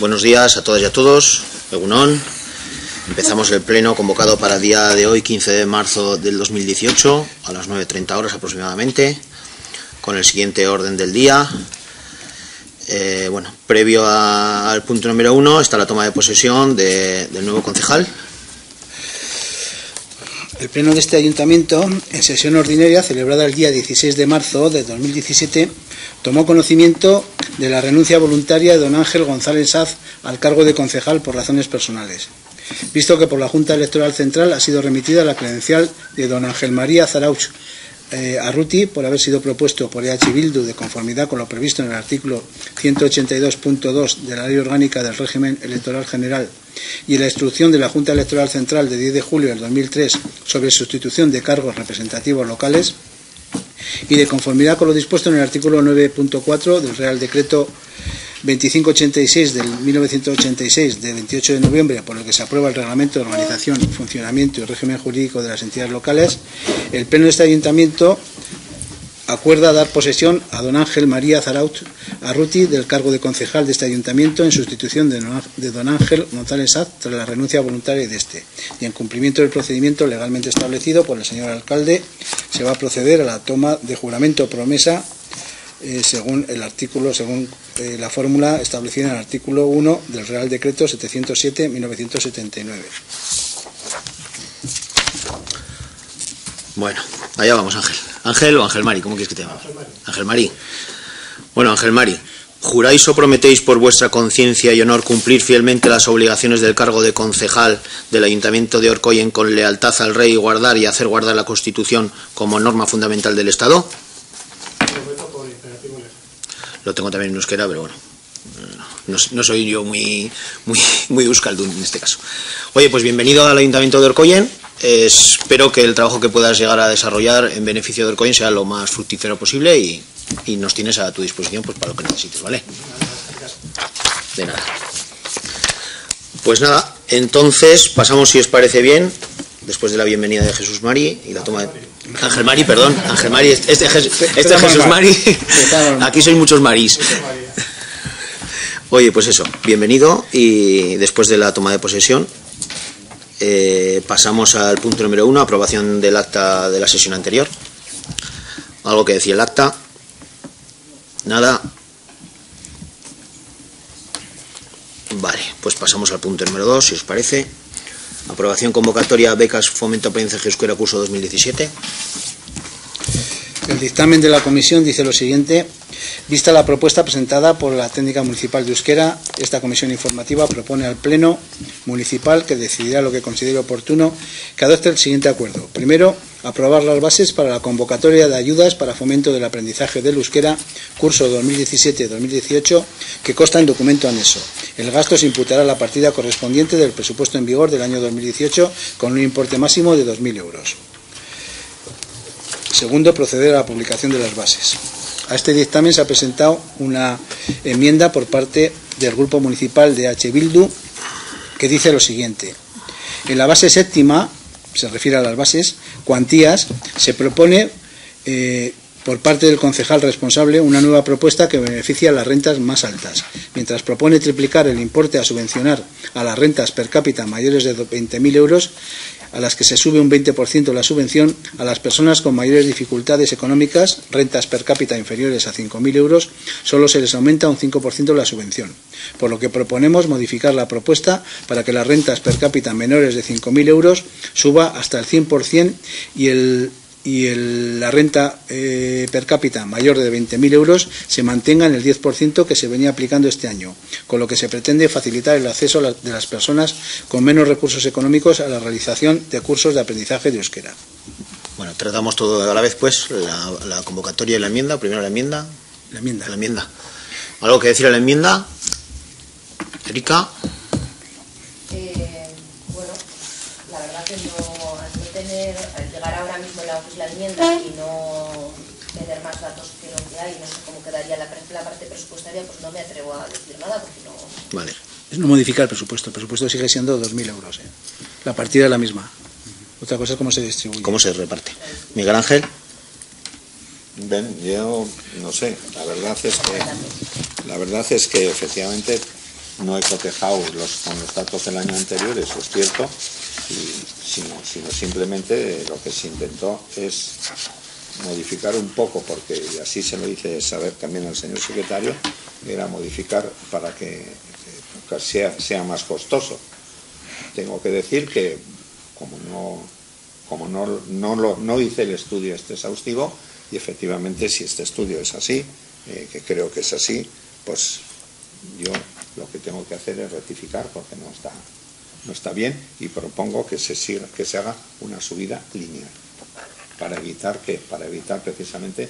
Buenos días a todas y a todos. Egunon. Empezamos el pleno convocado para el día de hoy, 15 de marzo del 2018, a las 9:30 horas aproximadamente, con el siguiente orden del día. Previo al punto número 1 está la toma de posesión del nuevo concejal. El pleno de este ayuntamiento, en sesión ordinaria celebrada el día 16 de marzo de 2017, tomó conocimiento de la renuncia voluntaria de don Ángel González Saz al cargo de concejal por razones personales, visto que por la Junta Electoral Central ha sido remitida la credencial de don Ángel María Zarauch Arruti por haber sido propuesto por EH Bildu de conformidad con lo previsto en el artículo 182.2 de la Ley Orgánica del Régimen Electoral General y la instrucción de la Junta Electoral Central de 10 de julio del 2003 sobre sustitución de cargos representativos locales y de conformidad con lo dispuesto en el artículo 9.4 del Real Decreto 2586 del 1986 de 28 de noviembre, por el que se aprueba el Reglamento de Organización, Funcionamiento y Régimen Jurídico de las Entidades Locales, el Pleno de este Ayuntamiento acuerda dar posesión a don Ángel María Zarauch Arruti del cargo de concejal de este Ayuntamiento en sustitución de don Ángel González Saz tras la renuncia voluntaria de este, y en cumplimiento del procedimiento legalmente establecido por el señor alcalde, se va a proceder a la toma de juramento o promesa según la fórmula establecida en el artículo 1 del Real Decreto 707/1979. Bueno, allá vamos, Ángel. ¿Ángel o Ángel Mari? ¿Cómo quieres que te llame? Ángel Mari. Bueno, Ángel Mari, ¿juráis o prometéis por vuestra conciencia y honor cumplir fielmente las obligaciones del cargo de concejal del Ayuntamiento de Orcoyen con lealtad al Rey y guardar y hacer guardar la Constitución como norma fundamental del Estado? Lo tengo también en euskera, pero bueno, no soy yo muy euskaldun en este caso. Oye, pues bienvenido al Ayuntamiento de Orcoyen. Espero que el trabajo que puedas llegar a desarrollar en beneficio de Orcoyen sea lo más fructífero posible y nos tienes a tu disposición pues para lo que necesites, ¿vale? De nada. Pues nada, entonces pasamos, si os parece bien, después de la bienvenida de Jesús Mari y la toma de... Ángel Mari, perdón, Ángel Mari, este Jesús Mari, aquí sois muchos Marís. Oye, pues eso, bienvenido, y después de la toma de posesión pasamos al punto número 1, aprobación del acta de la sesión anterior. ¿Algo que decía el acta? Nada. Vale, pues pasamos al punto número 2, si os parece. Aprobación convocatoria becas Fomento Aprendizaje Euskera curso 2017. El dictamen de la comisión dice lo siguiente: vista la propuesta presentada por la Técnica Municipal de Euskera, esta comisión informativa propone al Pleno Municipal, que decidirá lo que considere oportuno, que adopte el siguiente acuerdo. Primero, aprobar las bases para la convocatoria de ayudas para fomento del aprendizaje del euskera, curso 2017-2018, que consta en documento anexo. El gasto se imputará a la partida correspondiente del presupuesto en vigor del año 2018 con un importe máximo de 2.000 euros. Segundo, proceder a la publicación de las bases. A este dictamen se ha presentado una enmienda por parte del Grupo Municipal de EH Bildu que dice lo siguiente: en la base séptima, se refiere a las bases, cuantías, se propone por parte del concejal responsable una nueva propuesta que beneficia a las rentas más altas, mientras propone triplicar el importe a subvencionar a las rentas per cápita mayores de 20.000 euros, a las que se sube un 20% la subvención. A las personas con mayores dificultades económicas, rentas per cápita inferiores a 5.000 euros, solo se les aumenta un 5% la subvención, por lo que proponemos modificar la propuesta para que las rentas per cápita menores de 5.000 euros suba hasta el 100% y la renta per cápita mayor de 20.000 euros se mantenga en el 10% que se venía aplicando este año, con lo que se pretende facilitar el acceso de las personas con menos recursos económicos a la realización de cursos de aprendizaje de euskera. Bueno, tratamos todo a la vez, pues, la convocatoria y la enmienda. Primero la enmienda. La enmienda. ¿Algo que decir a la enmienda? Erika. La verdad que al llegar ahora mismo la enmienda y no tener más datos que lo que hay, no sé cómo quedaría la parte presupuestaria, pues no me atrevo a decir nada porque no... Vale. Es no modificar el presupuesto sigue siendo 2.000 euros. La partida es la misma. Otra cosa es cómo se distribuye. ¿Cómo se reparte? Miguel Ángel. Yo no sé, la verdad es que efectivamente no he cotejado con los datos del año anterior, eso es cierto, sino simplemente lo que se intentó es modificar un poco, porque así se lo hice saber también al señor secretario, era modificar para que sea más costoso. Tengo que decir que como no hice el estudio exhaustivo, y efectivamente si este estudio es así, que creo que es así, pues yo lo que tengo que hacer es rectificar, porque no está bien, y propongo que se haga una subida lineal para evitar precisamente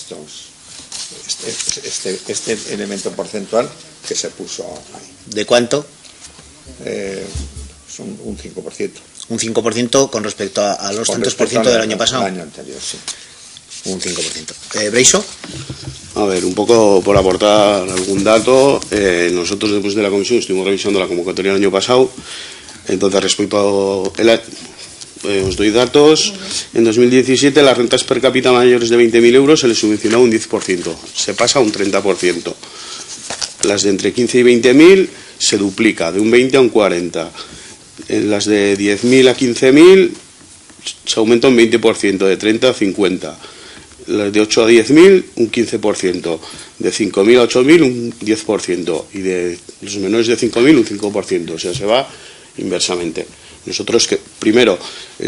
este elemento porcentual que se puso ahí. ¿De cuánto? Son un 5%. Un 5% con respecto a los tantos por ciento del año pasado. El año anterior, sí. Un 5%. ¿Breiso? A ver, un poco por aportar algún dato. Nosotros después de la comisión estuvimos revisando la convocatoria del año pasado. Entonces, respecto os doy datos. En 2017 las rentas per cápita mayores de 20.000 euros se les subvencionaba un 10%. Se pasa a un 30%. Las de entre 15 y 20.000 se duplica, de un 20 a un 40. En las de 10.000 a 15.000 se aumenta un 20%, de 30 a 50. Las de 8 a 10.000 un 15%, de 5.000 a 8.000 un 10% y de los menores de 5.000 un 5%, o sea, se va inversamente. Nosotros, primero,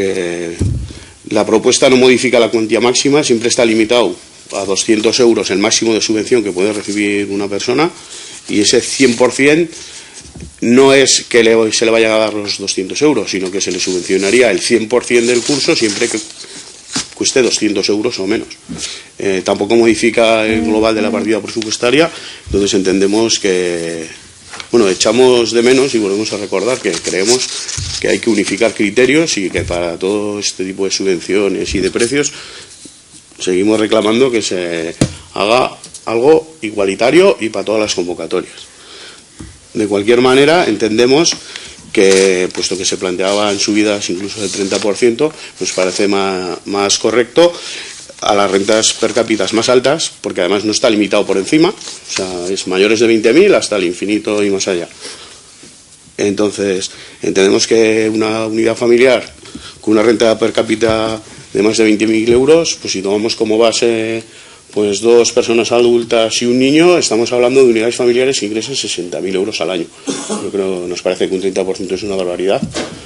la propuesta no modifica la cuantía máxima, siempre está limitado a 200 euros el máximo de subvención que puede recibir una persona, y ese 100% no es que se le vaya a dar los 200 euros, sino que se le subvencionaría el 100% del curso siempre que cueste 200 euros o menos. Tampoco modifica el global de la partida presupuestaria, entonces entendemos que, bueno, echamos de menos y volvemos a recordar que creemos que hay que unificar criterios y que para todo este tipo de subvenciones y de precios seguimos reclamando que se haga algo igualitario y para todas las convocatorias. De cualquier manera, entendemos que, puesto que se planteaban subidas incluso del 30%, nos parece más correcto a las rentas per cápita más altas, porque además no está limitado por encima, o sea, es mayores de 20.000 hasta el infinito y más allá. Entonces, entendemos que una unidad familiar con una renta per cápita de más de 20.000 euros, pues si tomamos como base pues 2 personas adultas y un niño, estamos hablando de unidades familiares que ingresan 60.000 euros al año. Yo creo, nos parece que un 30% es una barbaridad,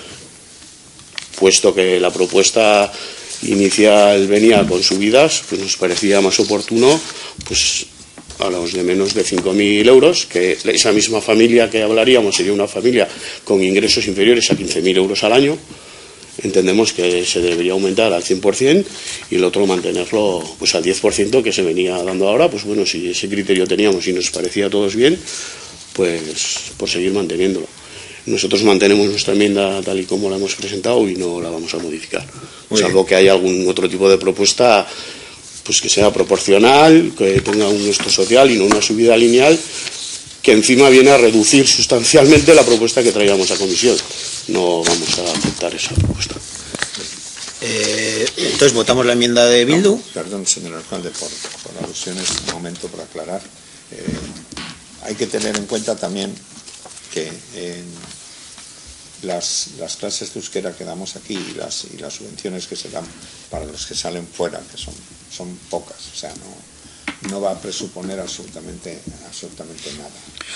puesto que la propuesta inicial venía con subidas, pues nos parecía más oportuno pues a los de menos de 5.000 euros, que esa misma familia que hablaríamos sería una familia con ingresos inferiores a 15.000 euros al año. Entendemos que se debería aumentar al 100% y el otro mantenerlo pues al 10% que se venía dando ahora. Pues bueno, si ese criterio teníamos y nos parecía a todos bien, pues por seguir manteniéndolo. Nosotros mantenemos nuestra enmienda tal y como la hemos presentado y no la vamos a modificar, salvo que haya algún otro tipo de propuesta pues que sea proporcional, que tenga un gasto social y no una subida lineal, que encima viene a reducir sustancialmente la propuesta que traíamos a comisión. No vamos a aceptar esa propuesta. Entonces votamos la enmienda de Bildu. No, perdón, señor alcalde, por alusiones, un momento para aclarar. Hay que tener en cuenta también que las clases de euskera que damos aquí y las subvenciones que se dan para los que salen fuera, que son pocas, o sea, no va a presuponer absolutamente nada.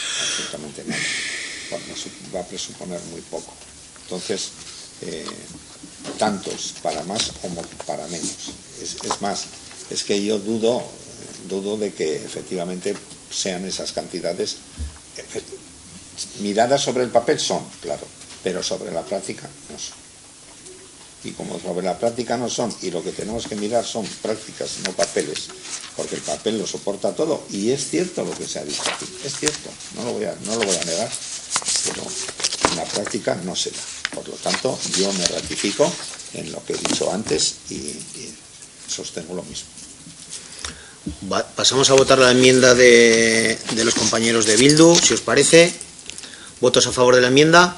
Bueno, va a presuponer muy poco. Entonces, tantos para más como para menos. Es más, es que yo dudo de que efectivamente sean esas cantidades. Miradas sobre el papel son, claro, pero sobre la práctica no son. Y como sobre la práctica no son, y lo que tenemos que mirar son prácticas, no papeles, porque el papel lo soporta todo, y es cierto lo que se ha dicho aquí, es cierto, no lo voy a negar, pero en la práctica no se da. Por lo tanto, yo me ratifico en lo que he dicho antes y sostengo lo mismo. Pasamos a votar la enmienda de los compañeros de Bildu, si os parece. ¿Votos a favor de la enmienda?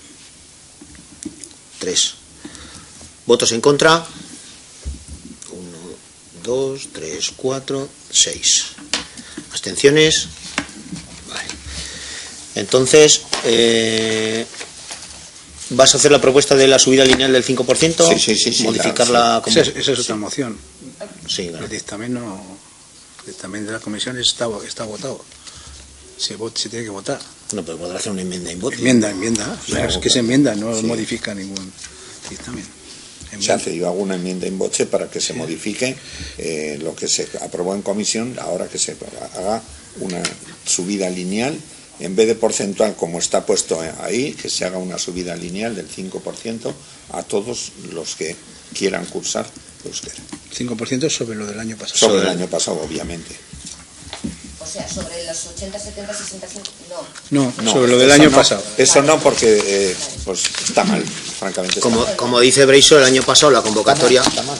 3. ¿Votos en contra? 1, 2, 3, 4, 6. ¿Abstenciones? Vale. Entonces, ¿vas a hacer la propuesta de la subida lineal del 5%? Sí, modificarla. claro, Esa es otra moción. Sí, claro. El dictamen de la comisión está votado. Se tiene que votar. No, pero podrá hacer una enmienda en voto. Enmienda. Claro, Es que se enmienda, no sí. modifica ningún dictamen. Se hace, yo hago una enmienda in voce para que se modifique lo que se aprobó en comisión, ahora que se haga una subida lineal, en vez de porcentual como está puesto ahí, que se haga una subida lineal del 5% a todos los que quieran cursar euskera. 5% sobre lo del año pasado. Sobre el año pasado, obviamente. O sea, sobre los 80, 70, 65, No, No, sobre lo del eso año no, pasado. Eso no, porque pues está mal, francamente. Está mal. Como dice Breiso, el año pasado la convocatoria, Está mal.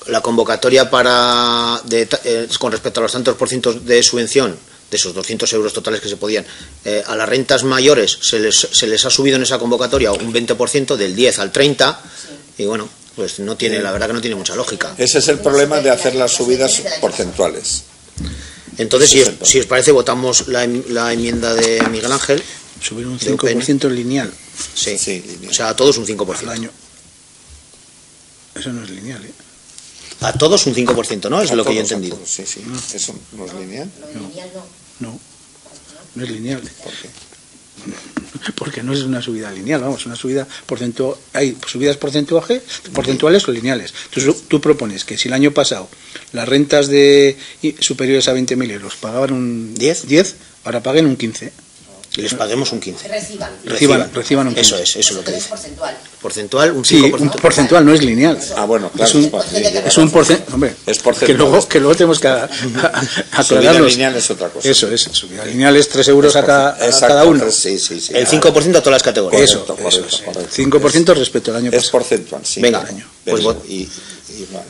con respecto a los tantos por cientos de subvención, de esos 200 euros totales que se podían, a las rentas mayores se les ha subido en esa convocatoria un 20%, del 10 al 30, y bueno, pues no tiene, la verdad que no tiene mucha lógica. Ese es el problema de hacer las subidas porcentuales. Entonces, si os parece, votamos la enmienda de Miguel Ángel. Subir un de UPN. 5% lineal Sí, Sí, lineal. o sea, a todos un al 5%. año. Eso no es lineal, ¿eh? A todos un 5%, ¿no? Es A lo que yo he todos, a entendido. todos, sí. Eso no es lineal. lo lineal no. No es lineal. ¿Por qué? Porque no es una subida lineal, vamos, una subida porcentual. Hay subidas porcentuales o lineales. Entonces, tú propones que si el año pasado las rentas superiores a 20.000 euros pagaban un 10, ahora paguen un 15. Y les paguemos un 15. Reciban un 15. Eso es lo que Es dice. porcentual. Porcentual, un Sí, 5%. un porcentual no es lineal. Ah, bueno, claro. Es un porcentaje, hombre, Es porcentual. que luego tenemos que Subida aclararlos. lineal es otra cosa. Eso es, subida lineal es 3 euros a cada uno. Sí. El 5% a todas las categorías. Eso, Correcto, eso es. correcto. 5% respecto al año Es pasado. porcentual, sí. Venga, Pero- pues y vale.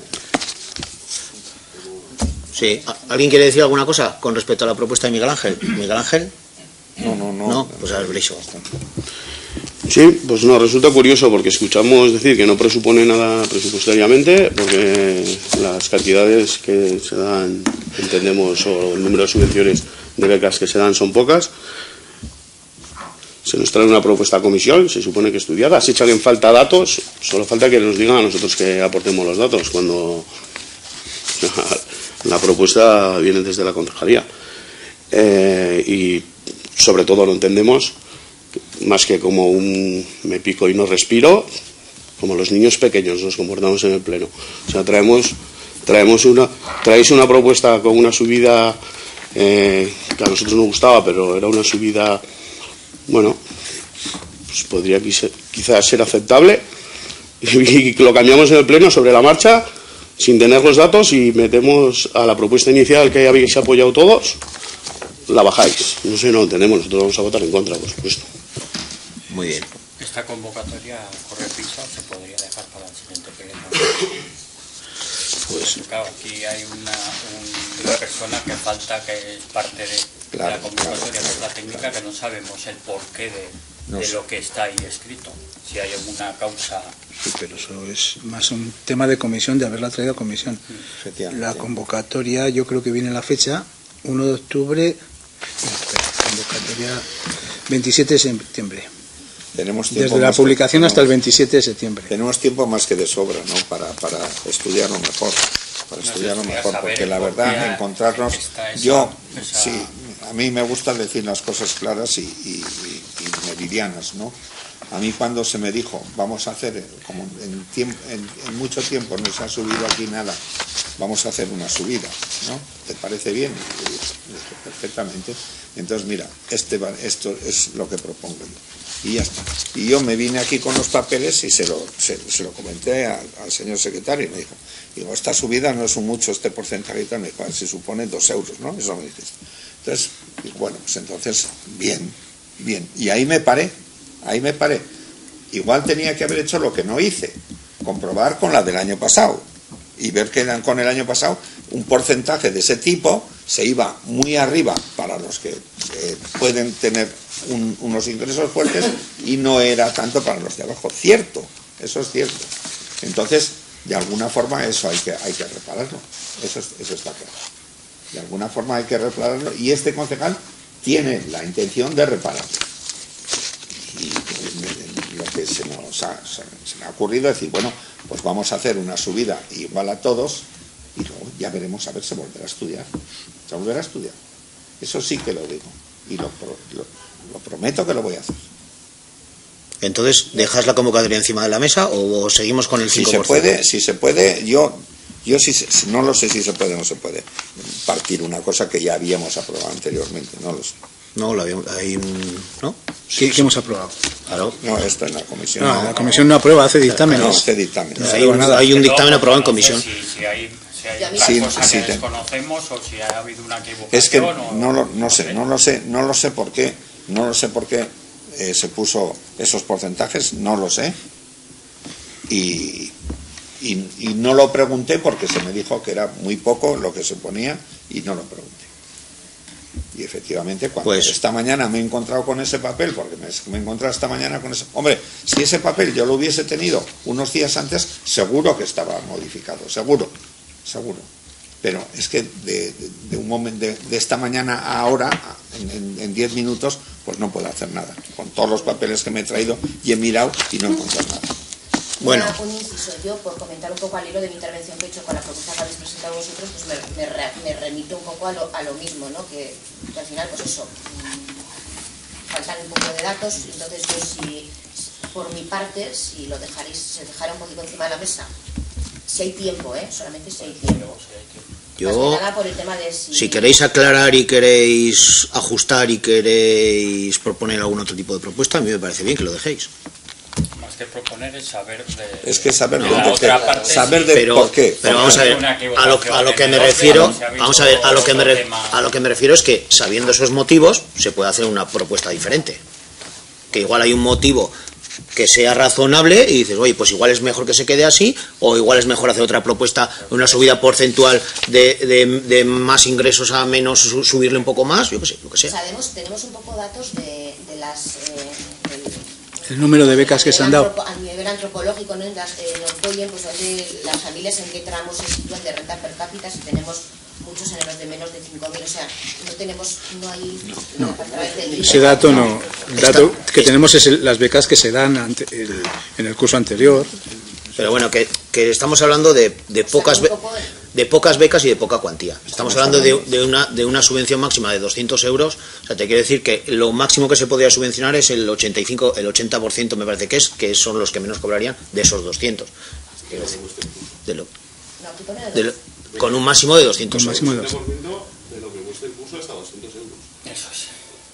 Sí. ¿Alguien quiere decir alguna cosa con respecto a la propuesta de Miguel Ángel? ¿Miguel Ángel? No, pues a ver, Breiso. Sí, pues no, resulta curioso porque escuchamos decir que no presupone nada presupuestariamente, porque las cantidades que se dan, entendemos, o el número de subvenciones de becas que se dan son pocas. Se nos trae una propuesta a comisión, se supone que estudiada, se echan en falta datos, solo falta que nos digan a nosotros que aportemos los datos, cuando la propuesta viene desde la concejalía. Y sobre todo no entendemos más que como un me pico y no respiro, como los niños pequeños nos comportamos en el pleno. O sea, traéis una propuesta con una subida que a nosotros nos gustaba, pero era una subida, bueno, pues podría quizás ser aceptable, y lo cambiamos en el pleno sobre la marcha sin tener los datos y metemos a la propuesta inicial que habéis apoyado todos, la bajáis. No sé, no entendemos, nosotros vamos a votar en contra, por supuesto. Muy bien. Esta convocatoria corre prisa, se podría dejar para el siguiente pleno. Pues Claro, aquí hay una persona que falta, que es parte de la convocatoria, que es la técnica, que no sabemos el porqué de lo que está ahí escrito. Si hay alguna causa. Sí, pero eso es más un tema de comisión, de haberla traído a comisión. Efectivamente. La convocatoria, yo creo que viene la fecha, 1 de octubre, convocatoria 27 de septiembre. Tenemos tiempo Desde la más publicación que- hasta el 27 de septiembre. Tenemos tiempo más que de sobra, ¿no? Para estudiarlo mejor. Para estudiarlo estudiar, mejor, saber porque la por verdad, qué encontrarnos. está Yo, esa- sí, a mí me gusta decir las cosas claras y meridianas, ¿no? A mí cuando se me dijo, vamos a hacer, como en mucho tiempo no se ha subido aquí nada, vamos a hacer una subida, ¿no? ¿Te parece bien? Y yo dije, perfectamente. Entonces, mira, esto es lo que propongo yo. Y ya está. Y yo me vine aquí con los papeles y se lo comenté al señor secretario y me dijo, esta subida no es mucho, este porcentaje y tal, me dijo, se supone 2 euros, ¿no? Eso me dices. Entonces, bueno, pues entonces, bien. Y ahí me paré. Igual tenía que haber hecho lo que no hice, comprobar con la del año pasado y ver que con el año pasado un porcentaje de ese tipo se iba muy arriba para los que pueden tener unos ingresos fuertes y no era tanto para los de abajo. Cierto, eso es cierto. Entonces, de alguna forma eso hay que repararlo. Eso está claro. De alguna forma hay que repararlo y este concejal tiene la intención de repararlo. se me ha ocurrido decir, bueno, pues vamos a hacer una subida igual a todos y luego ya veremos, a ver, se volverá a estudiar. Se volverá a estudiar. Eso sí que lo digo y lo prometo que lo voy a hacer. Entonces, ¿dejas la convocatoria encima de la mesa o seguimos con el 5%? Si se puede, yo sí, no lo sé si se puede o no se puede partir una cosa que ya habíamos aprobado anteriormente, no lo sé. No, lo habíamos, ¿no? ¿Qué hemos aprobado? Claro. No, esto en la comisión. No, la comisión no aprueba, hace dictámenes. No, hace dictámenes. Hay un dictamen aprobado en comisión. Si hay cosas que desconocemos o si ha habido una equivocación. Es que no lo sé por qué se puso esos porcentajes, no lo sé. Y no lo pregunté porque se me dijo que era muy poco lo que se ponía y no lo pregunté. Y efectivamente, cuando esta mañana me he encontrado con ese papel, porque me he encontrado esta mañana con ese... Hombre, si ese papel yo lo hubiese tenido unos días antes, seguro que estaba modificado, seguro. Pero es que de un momento, de esta mañana a ahora, en 10 minutos, pues no puedo hacer nada. Con todos los papeles que me he traído y he mirado y no he encontrado nada. Bueno. Un inciso, yo por comentar un poco al hilo de mi intervención que he hecho con la propuesta que habéis presentado vosotros, pues me remito un poco a lo mismo, ¿no? Que al final, pues eso, faltan un poco de datos, entonces yo por mi parte, si se dejara un poquito encima de la mesa, si hay tiempo, solamente si hay tiempo. Yo, nada por el tema de si queréis aclarar y queréis ajustar y queréis proponer algún otro tipo de propuesta, a mí me parece bien que lo dejéis. Más que proponer es saber de... Es que saber por qué. Pero vamos a ver, a lo que me refiero, a lo que me refiero es que sabiendo esos motivos se puede hacer una propuesta diferente. Que igual hay un motivo que sea razonable y dices, oye, pues igual es mejor que se quede así, o igual es mejor hacer otra propuesta, una subida porcentual de más ingresos a menos, subirle un poco más, yo qué sé, lo que sea. Tenemos un poco datos de las... el número de becas que se han dado. A nivel antropológico, ¿no? En Orkoyen, pues donde las familias en qué tramos se sitúan de renta per cápita, si tenemos muchos en los de menos de 5.000, o sea, no hay... No. Ese dato no. El dato que tenemos es las becas que se dan en el curso anterior. Pero bueno, que estamos hablando de pocas becas y de poca cuantía. Estamos hablando de una subvención máxima de 200 euros. O sea, te quiero decir que lo máximo que se podría subvencionar es el 80% me parece que son los que menos cobrarían de esos 200. Quiero decir, con un máximo de 200 euros. De lo que cuesta el curso hasta 200 euros. Eso es.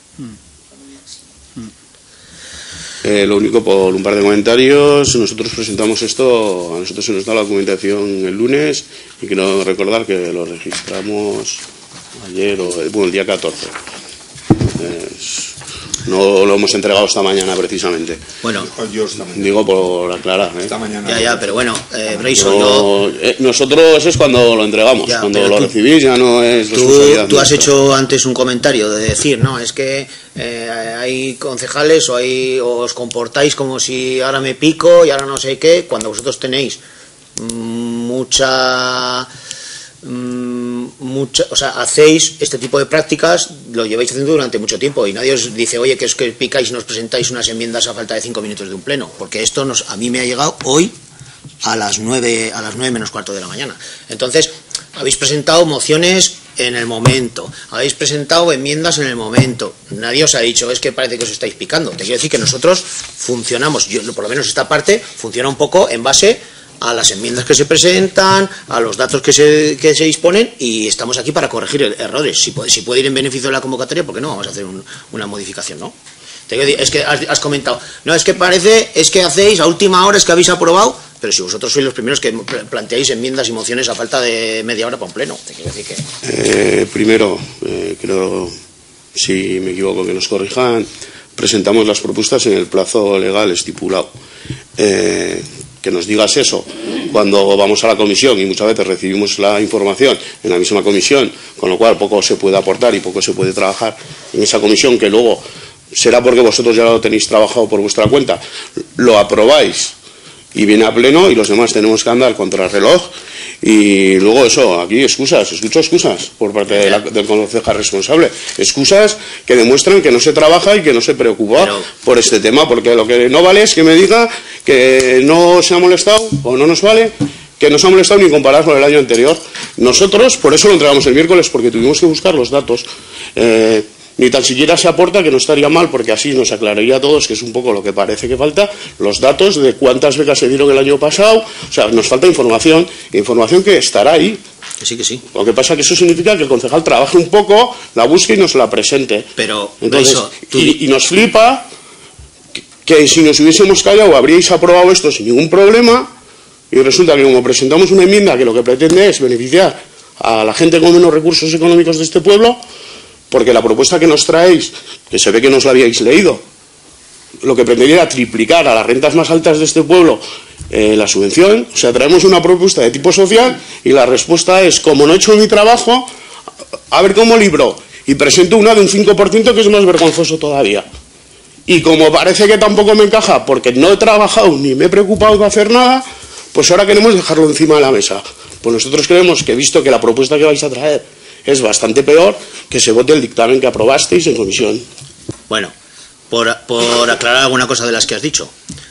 Lo único, por un par de comentarios, nosotros presentamos esto, a nosotros se nos da la documentación el lunes y quiero recordar que lo registramos ayer el día 14. No lo hemos entregado esta mañana precisamente. Bueno, digo por aclarar. Esta mañana. Ya, pero bueno, Brayson, nosotros es cuando lo entregamos, cuando lo recibís ya no es responsabilidad. Tú has hecho antes un comentario de decir, no, es que hay concejales o os comportáis como si ahora me pico y ahora no sé qué, cuando vosotros tenéis o sea, hacéis este tipo de prácticas, lo lleváis haciendo durante mucho tiempo y nadie os dice, oye, que es que picáis y nos presentáis unas enmiendas a falta de 5 minutos de un pleno, porque esto a mí me ha llegado hoy a las 9 menos cuarto de la mañana. Entonces, habéis presentado mociones en el momento, habéis presentado enmiendas en el momento, nadie os ha dicho, es que parece que os estáis picando. Te quiero decir que nosotros funcionamos, por lo menos esta parte funciona un poco en base a las enmiendas que se presentan, a los datos que se disponen, y estamos aquí para corregir errores. Si puede ir en beneficio de la convocatoria, ¿por qué no vamos a hacer una modificación, no? Es que has comentado, no, es que parece, es que hacéis a última hora, es que habéis aprobado, pero si vosotros sois los primeros que planteáis enmiendas y mociones a falta de media hora para un pleno, te quiero decir que... Primero, creo, si me equivoco, que nos corrijan, presentamos las propuestas en el plazo legal estipulado. Que nos digas eso cuando vamos a la comisión y muchas veces recibimos la información en la misma comisión, con lo cual poco se puede aportar y poco se puede trabajar en esa comisión, que luego será porque vosotros ya lo tenéis trabajado por vuestra cuenta, lo aprobáis y viene a pleno y los demás tenemos que andar contra el reloj. Y luego eso, aquí excusas, escucho excusas por parte del concejal responsable, excusas que demuestran que no se trabaja y que no se preocupa por este tema, porque lo que no vale es que me diga que no se ha molestado, o no nos vale que no se ha molestado ni comparar con el año anterior. Nosotros, por eso lo entregamos el miércoles, porque tuvimos que buscar los datos. Ni tan siquiera se aporta, que no estaría mal, porque así nos aclararía a todos, que es un poco lo que parece que falta, los datos de cuántas becas se dieron el año pasado. O sea, nos falta información que estará ahí. Que sí, que sí. Lo que pasa es que eso significa que el concejal trabaje un poco, la busque y nos la presente. Pero, entonces, eso, y nos flipa que si nos hubiésemos callado habríais aprobado esto sin ningún problema, y resulta que como presentamos una enmienda que lo que pretende es beneficiar a la gente con menos recursos económicos de este pueblo, porque la propuesta que nos traéis, que se ve que no os la habíais leído, lo que pretendía era triplicar a las rentas más altas de este pueblo la subvención. O sea, traemos una propuesta de tipo social y la respuesta es, como no he hecho mi trabajo, a ver cómo libro, y presento una de un 5% que es más vergonzoso todavía. Y como parece que tampoco me encaja porque no he trabajado ni me he preocupado de hacer nada, pues ahora queremos dejarlo encima de la mesa. Pues nosotros creemos que, visto que la propuesta que vais a traer es bastante peor, que se vote el dictamen que aprobasteis en comisión. Bueno, por aclarar alguna cosa de las que has dicho.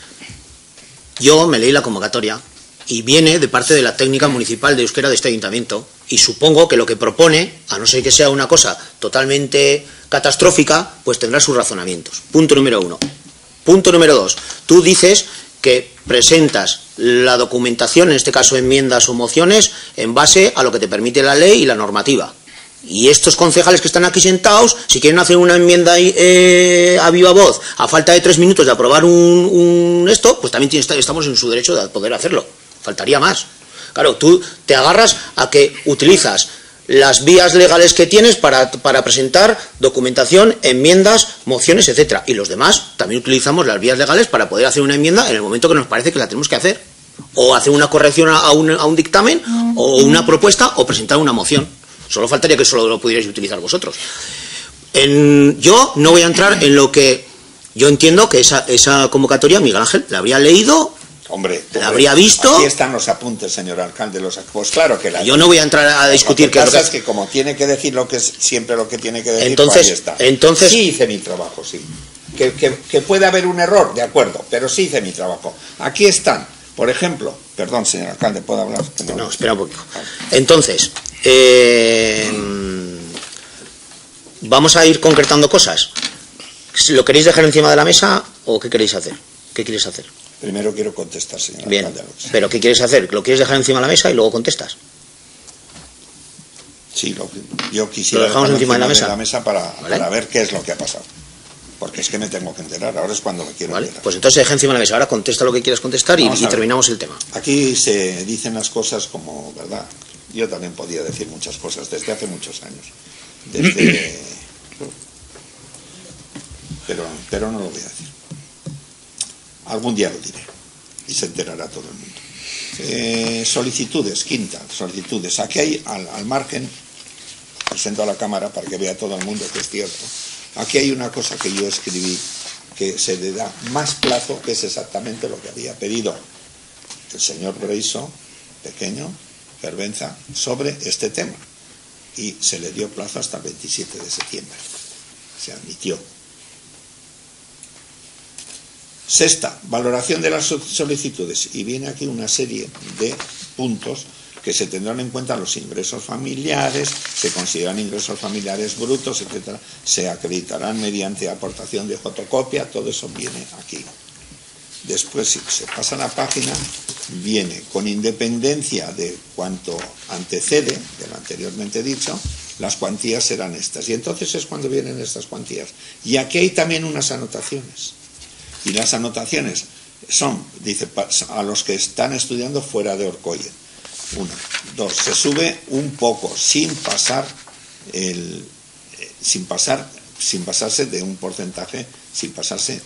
Yo me leí la convocatoria y viene de parte de la técnica municipal de euskera de este ayuntamiento, y supongo que lo que propone, a no ser que sea una cosa totalmente catastrófica, pues tendrá sus razonamientos. Punto número 1. Punto número 2. Tú dices que presentas la documentación, en este caso enmiendas o mociones, en base a lo que te permite la ley y la normativa. Y estos concejales que están aquí sentados, si quieren hacer una enmienda a viva voz, a falta de 3 minutos de aprobar esto, pues también estamos en su derecho de poder hacerlo. Faltaría más. Claro, tú te agarras a que utilizas las vías legales que tienes para presentar documentación, enmiendas, mociones, etcétera. Y los demás también utilizamos las vías legales para poder hacer una enmienda en el momento que nos parece que la tenemos que hacer. O hacer una corrección a un dictamen, o una propuesta, o presentar una moción. Solo faltaría que solo lo pudierais utilizar vosotros. Yo no voy a entrar en lo que yo entiendo que esa convocatoria Miguel Ángel la habría leído. Hombre, la habría visto. Aquí están los apuntes, señor alcalde. Pues claro que yo no voy a entrar a discutir qué es que como tiene que decir lo que es siempre lo que tiene que decir, entonces, pues ahí está. Entonces, sí hice mi trabajo, sí. Que puede haber un error, de acuerdo, pero sí hice mi trabajo. Aquí están, por ejemplo, perdón, señor alcalde, ¿puedo hablar? No, espera un poquito. Entonces, vamos a ir concretando cosas. ¿Lo queréis dejar encima de la mesa o qué queréis hacer? ¿Qué quieres hacer? Primero quiero contestar, señor Bien, alcalde. pero ¿qué quieres hacer? ¿Lo quieres dejar encima de la mesa y luego contestas? Sí, yo quisiera lo dejamos encima de la mesa para ver qué es lo que ha pasado. Porque es que me tengo que enterar, ahora es cuando me quiero enterar. Pues entonces deja encima de la mesa, ahora contesta lo que quieras contestar y terminamos el tema. Aquí se dicen las cosas como, ¿verdad? Yo también podía decir muchas cosas desde hace muchos años. Pero no lo voy a decir. Algún día lo diré y se enterará todo el mundo. Solicitudes, quinta, solicitudes. Aquí hay al margen, presento a la cámara para que vea todo el mundo que es cierto. Aquí hay una cosa que yo escribí, que se le da más plazo, que es exactamente lo que había pedido el señor Breiso, pequeño, Fervenza, sobre este tema. Y se le dio plazo hasta el 27 de septiembre. Se admitió. Sexta, valoración de las solicitudes. Y viene aquí una serie de puntos que se tendrán en cuenta: los ingresos familiares, se consideran ingresos familiares brutos, etcétera, se acreditarán mediante aportación de fotocopia, todo eso viene aquí. Después, si se pasa la página, viene con independencia de cuanto antecede, de lo anteriormente dicho, las cuantías serán estas. Y entonces es cuando vienen estas cuantías. Y aquí hay también unas anotaciones. Y las anotaciones son, dice, a los que están estudiando fuera de Orkoyen. 1, 2, se sube un poco, sin pasarse de un porcentaje, sin pasarse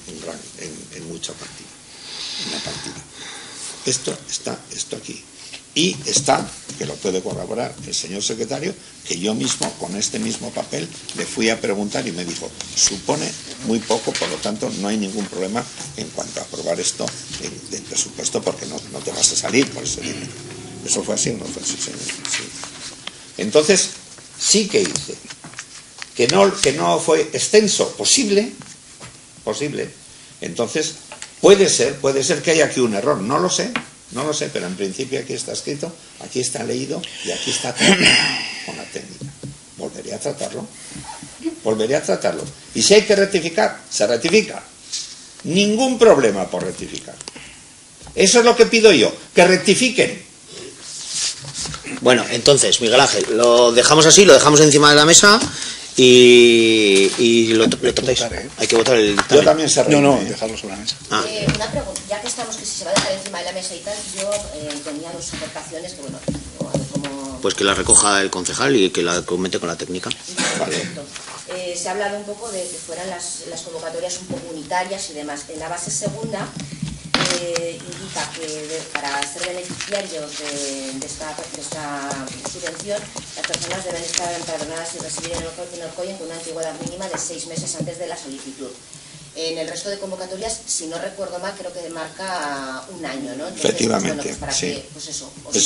en mucha partida, una partida. Esto aquí. Y está, que lo puede corroborar el señor secretario, que yo mismo, con este mismo papel, le fui a preguntar y me dijo, supone muy poco, por lo tanto no hay ningún problema en cuanto a aprobar esto del presupuesto, porque no te vas a salir por ese dinero. ¿Eso fue así o no fue así, señor? Sí. Entonces, sí que hice. Que no fue extenso, posible. Entonces, puede ser que haya aquí un error, no lo sé, pero en principio aquí está escrito, aquí está leído y aquí está tratado con la técnica. Volveré a tratarlo. Y si hay que rectificar, se rectifica. Ningún problema por rectificar. Eso es lo que pido yo, que rectifiquen. Bueno, entonces, Miguel Ángel, lo dejamos así, lo dejamos encima de la mesa y lo tratáis. Hay que votar el dictamen. Yo también se No, dejarlo sobre la mesa. Una pregunta, ya que estamos, que si se va a dejar encima de la mesa y tal, yo tenía dos aportaciones que, bueno, como... Pues que la recoja el concejal y que la comente con la técnica. Vale. Se ha hablado un poco de que fueran las convocatorias un poco unitarias y demás. En la base segunda indica que para ser beneficiarios de esta subvención, las personas deben estar empadronadas y residir en Orcoyen con una antigüedad mínima de 6 meses antes de la solicitud. En el resto de convocatorias, si no recuerdo mal, creo que marca un año, ¿no? Entonces, efectivamente, pues, bueno, pues sí. Que, pues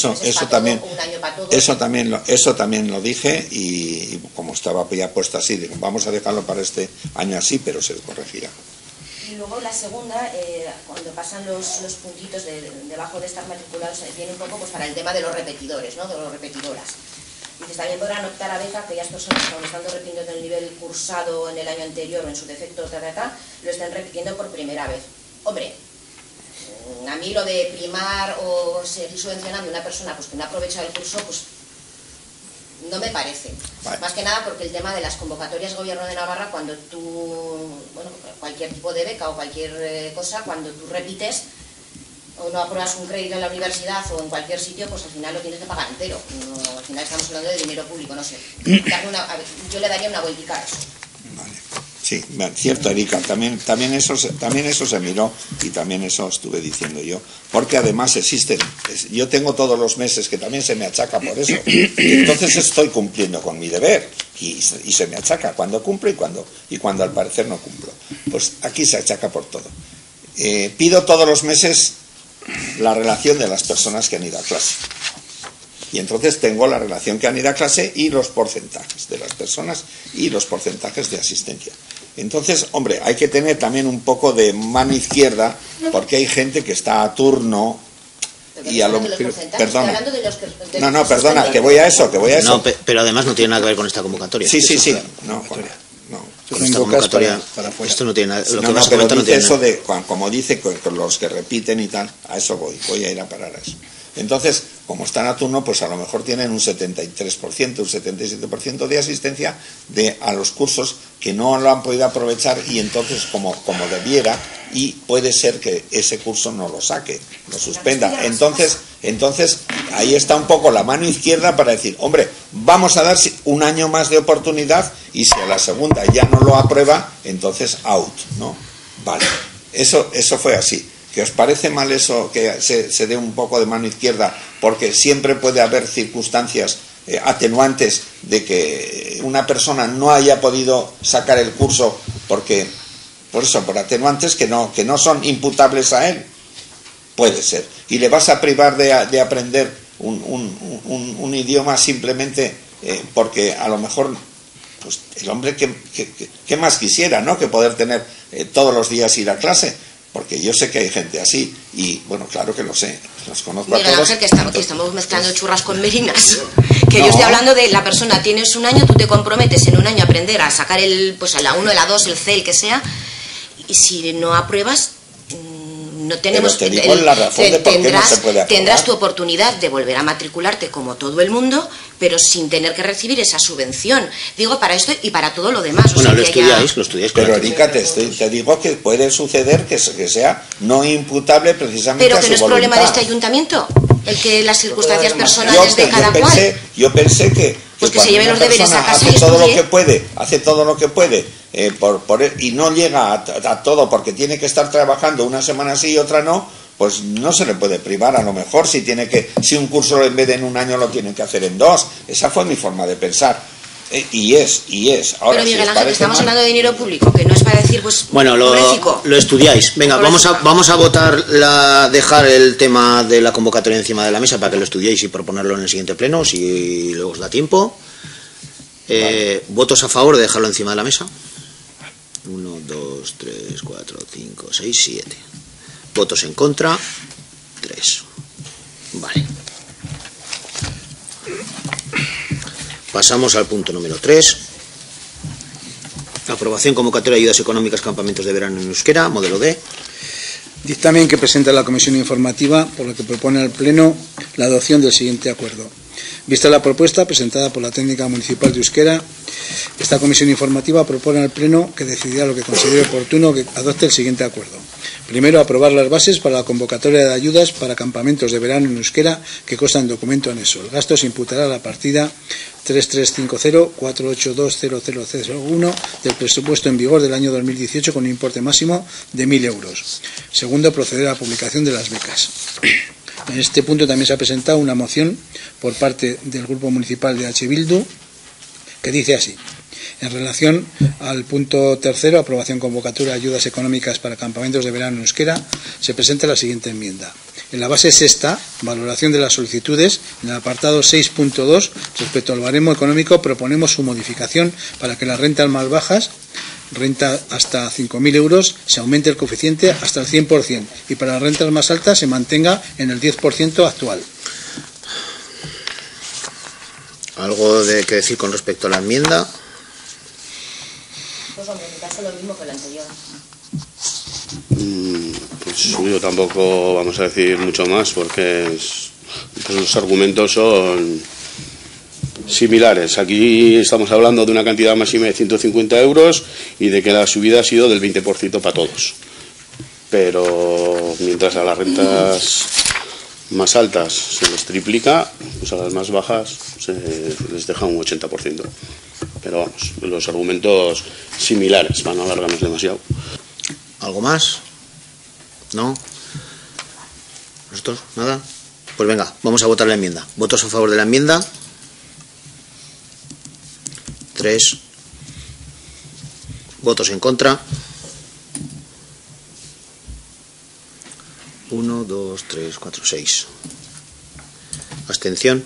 eso también lo dije, y como estaba ya puesto así, digo, vamos a dejarlo para este año así, pero se corregirá. Y luego la segunda, cuando pasan los puntitos debajo de estar matriculados, viene un poco pues para el tema de los repetidores, ¿no? De las repetidoras. Dices, también podrán optar a beca aquellas personas que, aun estando repitiendo el nivel cursado en el año anterior o en su defecto, lo estén repitiendo por primera vez. Hombre, a mí lo de primar o seguir subvencionando a una persona pues que no aprovecha el curso, pues no me parece. Vale. Más que nada porque el tema de las convocatorias Gobierno de Navarra, cuando tú, bueno, cualquier tipo de beca o cualquier cosa, cuando tú repites o no apruebas un crédito en la universidad o en cualquier sitio, pues al final lo tienes que pagar entero. No, al final estamos hablando de dinero público, no sé. Yo le daría una vueltica a eso. Vale. Sí, cierto, Erika, también eso se miró y también eso estuve diciendo yo, porque además yo tengo todos los meses que también se me achaca por eso, y entonces estoy cumpliendo con mi deber y se me achaca cuando cumplo y cuando al parecer no cumplo. Pues aquí se achaca por todo. Pido todos los meses la relación de las personas que han ido a clase. Y entonces tengo la relación que han ido a clase y los porcentajes de las personas y los porcentajes de asistencia. Entonces, hombre, hay que tener también un poco de mano izquierda, porque hay gente que está a turno y a lo mejor... Perdona. Perdona, que voy a eso. No, pero además no tiene nada que ver con esta convocatoria. Sí. No. Con esta convocatoria, esto no tiene nada. Pero dice eso de, como dice, con los que repiten y tal, a eso voy a ir a parar a eso. Entonces, como están a turno, pues a lo mejor tienen un 73%, un 77% de asistencia a los cursos que no lo han podido aprovechar, y entonces como debiera, y puede ser que ese curso no lo saque, lo suspenda. Entonces ahí está un poco la mano izquierda para decir, hombre, vamos a dar un año más de oportunidad, y si a la segunda ya no lo aprueba, entonces out, ¿no? Vale, eso fue así. ¿Que os parece mal eso, que se dé un poco de mano izquierda? Porque siempre puede haber circunstancias atenuantes de que una persona no haya podido sacar el curso por atenuantes que no son imputables a él. Puede ser. Y le vas a privar de aprender un idioma simplemente porque a lo mejor pues el hombre que más quisiera, ¿no? Que poder tener todos los días ir a clase. Porque yo sé que hay gente así, y bueno, claro que lo sé, los conozco a todos. Miguel Ángel, que estamos mezclando churras con merinas. Que no. Yo estoy hablando de la persona, tienes un año, tú te comprometes en un año a aprender a sacar pues a la 1, la 2, el C, el que sea, y si no apruebas, no tenemos... Pero te digo la razón de por qué no se puede aprobar. Tendrás tu oportunidad de volver a matricularte como todo el mundo, pero sin tener que recibir esa subvención. Digo, para esto y para todo lo demás. Bueno, lo estudiáis. Pero Erika, te digo que puede suceder que sea no imputable precisamente pero a su que no es voluntad. problema de este ayuntamiento, el que las circunstancias personales de cada cual. Yo pensé que pues que se lleven los deberes a casa hace todo lo que puede y no llega a todo porque tiene que estar trabajando una semana sí y otra no, pues no se le puede privar. A lo mejor si un curso en vez de en un año lo tiene que hacer en 2. Esa fue mi forma de pensar. Y es. Ahora, pero Miguel si Ángel, estamos hablando de dinero público, que no es para decir, pues, bueno, lo estudiáis. Venga, vamos a votar, dejar el tema de la convocatoria encima de la mesa para que lo estudiéis y proponerlo en el siguiente pleno, si luego os da tiempo. Vale. ¿Votos a favor de dejarlo encima de la mesa? 1, 2, 3, 4, 5, 6, 7. ¿Votos en contra? 3. Vale. Pasamos al punto número 3. Aprobación convocatoria de ayudas económicas campamentos de verano en euskera, modelo D. Dictamen que presenta la Comisión Informativa, por lo que propone al Pleno la adopción del siguiente acuerdo. Vista la propuesta presentada por la Técnica Municipal de Euskera, esta Comisión Informativa propone al Pleno que decidirá lo que considere oportuno que adopte el siguiente acuerdo. Primero, aprobar las bases para la convocatoria de ayudas para campamentos de verano en euskera que consta en documento anexo. El gasto se imputará a la partida 3350-482-0001 del presupuesto en vigor del año 2018 con un importe máximo de 1.000 euros. Segundo, proceder a la publicación de las becas. En este punto también se ha presentado una moción por parte del Grupo Municipal de H. Bildu que dice así. En relación al punto tercero, aprobación convocatoria de ayudas económicas para campamentos de verano en euskera, se presenta la siguiente enmienda. En la base sexta, valoración de las solicitudes, en el apartado 6.2, respecto al baremo económico, proponemos su modificación para que las rentas más bajas, renta hasta 5.000 euros, se aumente el coeficiente hasta el 100% y para las rentas más altas se mantenga en el 10% actual. ¿Algo que decir con respecto a la enmienda? Pues hombre, en mi caso lo mismo que el anterior. Pues yo tampoco vamos a decir mucho más porque pues los argumentos son similares. Aquí estamos hablando de una cantidad máxima de 150 euros y de que la subida ha sido del 20% para todos. Pero mientras a las rentas más altas se les triplica, pues a las más bajas se les deja un 80%. Pero vamos, los argumentos similares, van a alargarnos demasiado. ¿Algo más? ¿No? ¿Nosotros? ¿Nada? Pues venga, vamos a votar la enmienda. ¿Votos a favor de la enmienda? 3. ¿Votos en contra? 1, 2, 3, 4, 6. ¿Abstención?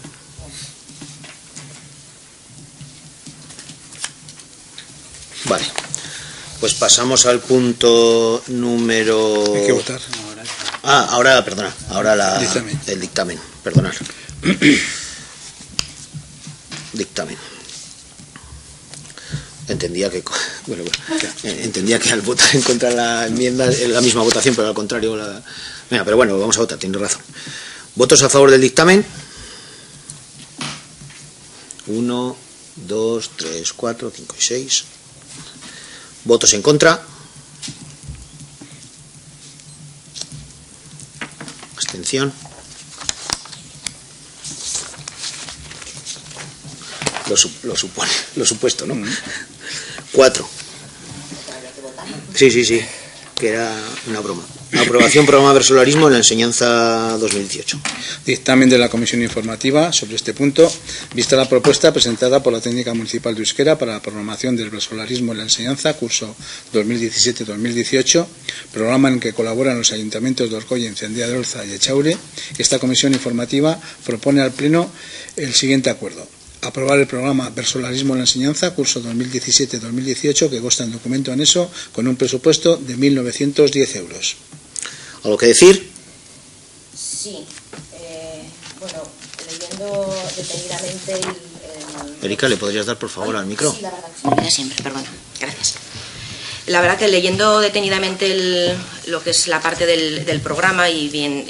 Vale. Pues pasamos al punto número... Hay que votar. Ahora, perdona. Ahora el dictamen. Perdonad. Dictamen. Entendía que al votar en contra de la enmienda es la misma votación, pero al contrario Venga, pero bueno, vamos a votar, tienes razón. ¿Votos a favor del dictamen? 1, 2, 3, 4, 5 y 6. ¿Votos en contra? ¿Abstención? Lo supuesto, ¿no? 4. Sí, que era una broma. Aprobación programa Versolarismo en la enseñanza 2018. Dictamen de la Comisión Informativa sobre este punto, vista la propuesta presentada por la Técnica Municipal de Euskera para la programación del versolarismo en la enseñanza, curso 2017-2018, programa en que colaboran los ayuntamientos de Orkoyen, Cendea de Olza y Echaure. Esta Comisión Informativa propone al Pleno el siguiente acuerdo. Aprobar el programa Versolarismo en la enseñanza, curso 2017-2018, que consta en documento anexo con un presupuesto de 1.910 euros. ¿Algo que decir? Sí. Bueno, leyendo detenidamente Erika, ¿le podrías dar por favor al micro? Sí, la verdad que sí. Siempre, perdona. Gracias. La verdad que leyendo detenidamente lo que es la parte del programa y bien,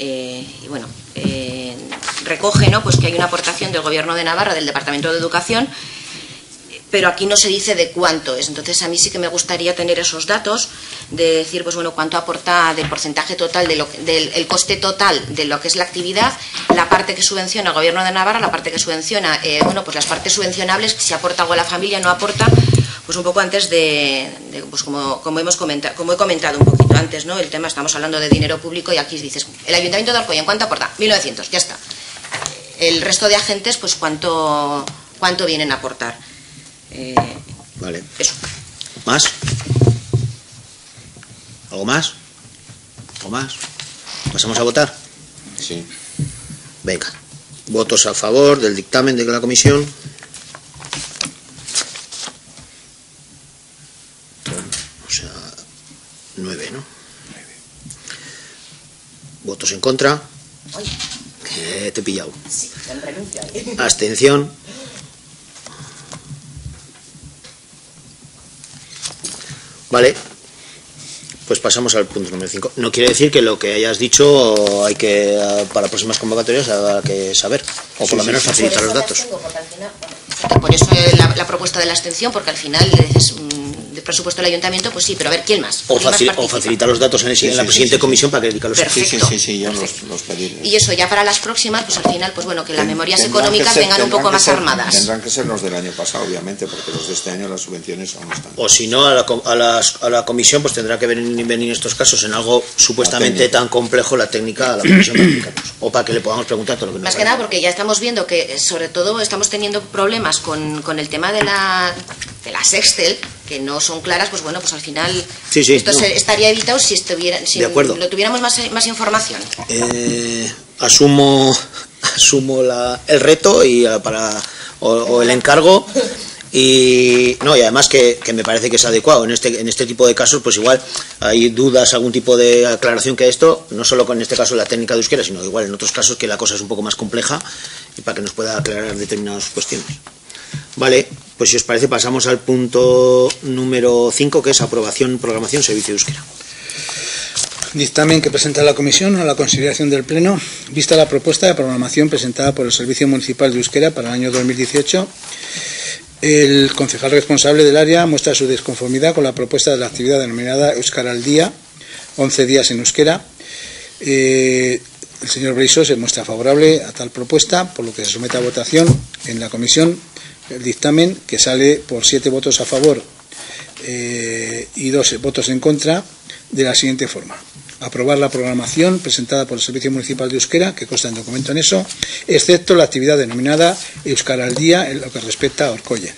recoge, ¿no?, pues que hay una aportación del Gobierno de Navarra, del Departamento de Educación, pero aquí no se dice de cuánto es. Entonces a mí sí que me gustaría tener esos datos de decir, pues bueno, cuánto aporta del porcentaje total del coste total de lo que es la actividad, la parte que subvenciona el Gobierno de Navarra, la parte que subvenciona, pues las partes subvencionables, si aporta algo a la familia, no aporta, pues un poco antes pues como he comentado un poquito antes, ¿no? El tema, estamos hablando de dinero público y aquí dices, el Ayuntamiento de Orkoyen, ¿cuánto aporta? 1.900, ya está. El resto de agentes, pues cuánto vienen a aportar. Vale. Eso. ¿Más? ¿Algo más? ¿Algo más? ¿Pasamos a votar? Sí. Venga. Votos a favor del dictamen de la comisión. O sea, 9, ¿no? 9. Votos en contra. Te he pillado. Sí, renuncia. Abstención. Vale. Pues pasamos al punto número 5. No quiere decir que lo que hayas dicho hay que, para próximas convocatorias, habrá que saber, o por lo menos facilitar los datos. Por eso la propuesta de la abstención, porque al final es de presupuesto del ayuntamiento, pues sí, pero a ver, ¿quién más? O facilitar los datos en la siguiente comisión para que dedique los Perfecto. Sí, yo los pediré. Y eso ya para las próximas, pues al final, pues bueno, que las memorias económicas vengan un poco más armadas. Tendrán que ser los del año pasado, obviamente, porque los de este año las subvenciones aún no están. O si no, a la comisión pues tendrá que venir estos casos en algo supuestamente tan complejo, la técnica, a la comisión técnica, o para que le podamos preguntar todo lo que nos Más que nada porque ya estamos viendo que sobre todo estamos teniendo problemas con el tema de las Excel, que no son claras, pues bueno, pues al final esto estaría evitado si lo tuviéramos más información. Asumo el reto y o el encargo. Y además que me parece que es adecuado en este tipo de casos, pues igual hay dudas, algún tipo de aclaración que esto, no solo con este caso la técnica de euskera, sino igual en otros casos que la cosa es un poco más compleja y para que nos pueda aclarar determinadas cuestiones. Vale, pues si os parece pasamos al punto número 5, que es aprobación, programación, servicio de euskera. Dictamen que presenta la Comisión a la consideración del Pleno, vista la propuesta de programación presentada por el Servicio Municipal de Euskera para el año 2018. El concejal responsable del área muestra su desconformidad con la propuesta de la actividad denominada Euskara al Día, 11 días en euskera. El señor Breiso se muestra favorable a tal propuesta, por lo que se somete a votación en la comisión el dictamen, que sale por 7 votos a favor y 2 votos en contra, de la siguiente forma: aprobar la programación presentada por el Servicio Municipal de Euskera, que consta en documento anexo, excepto la actividad denominada Euskara al Día en lo que respecta a Orkoyen.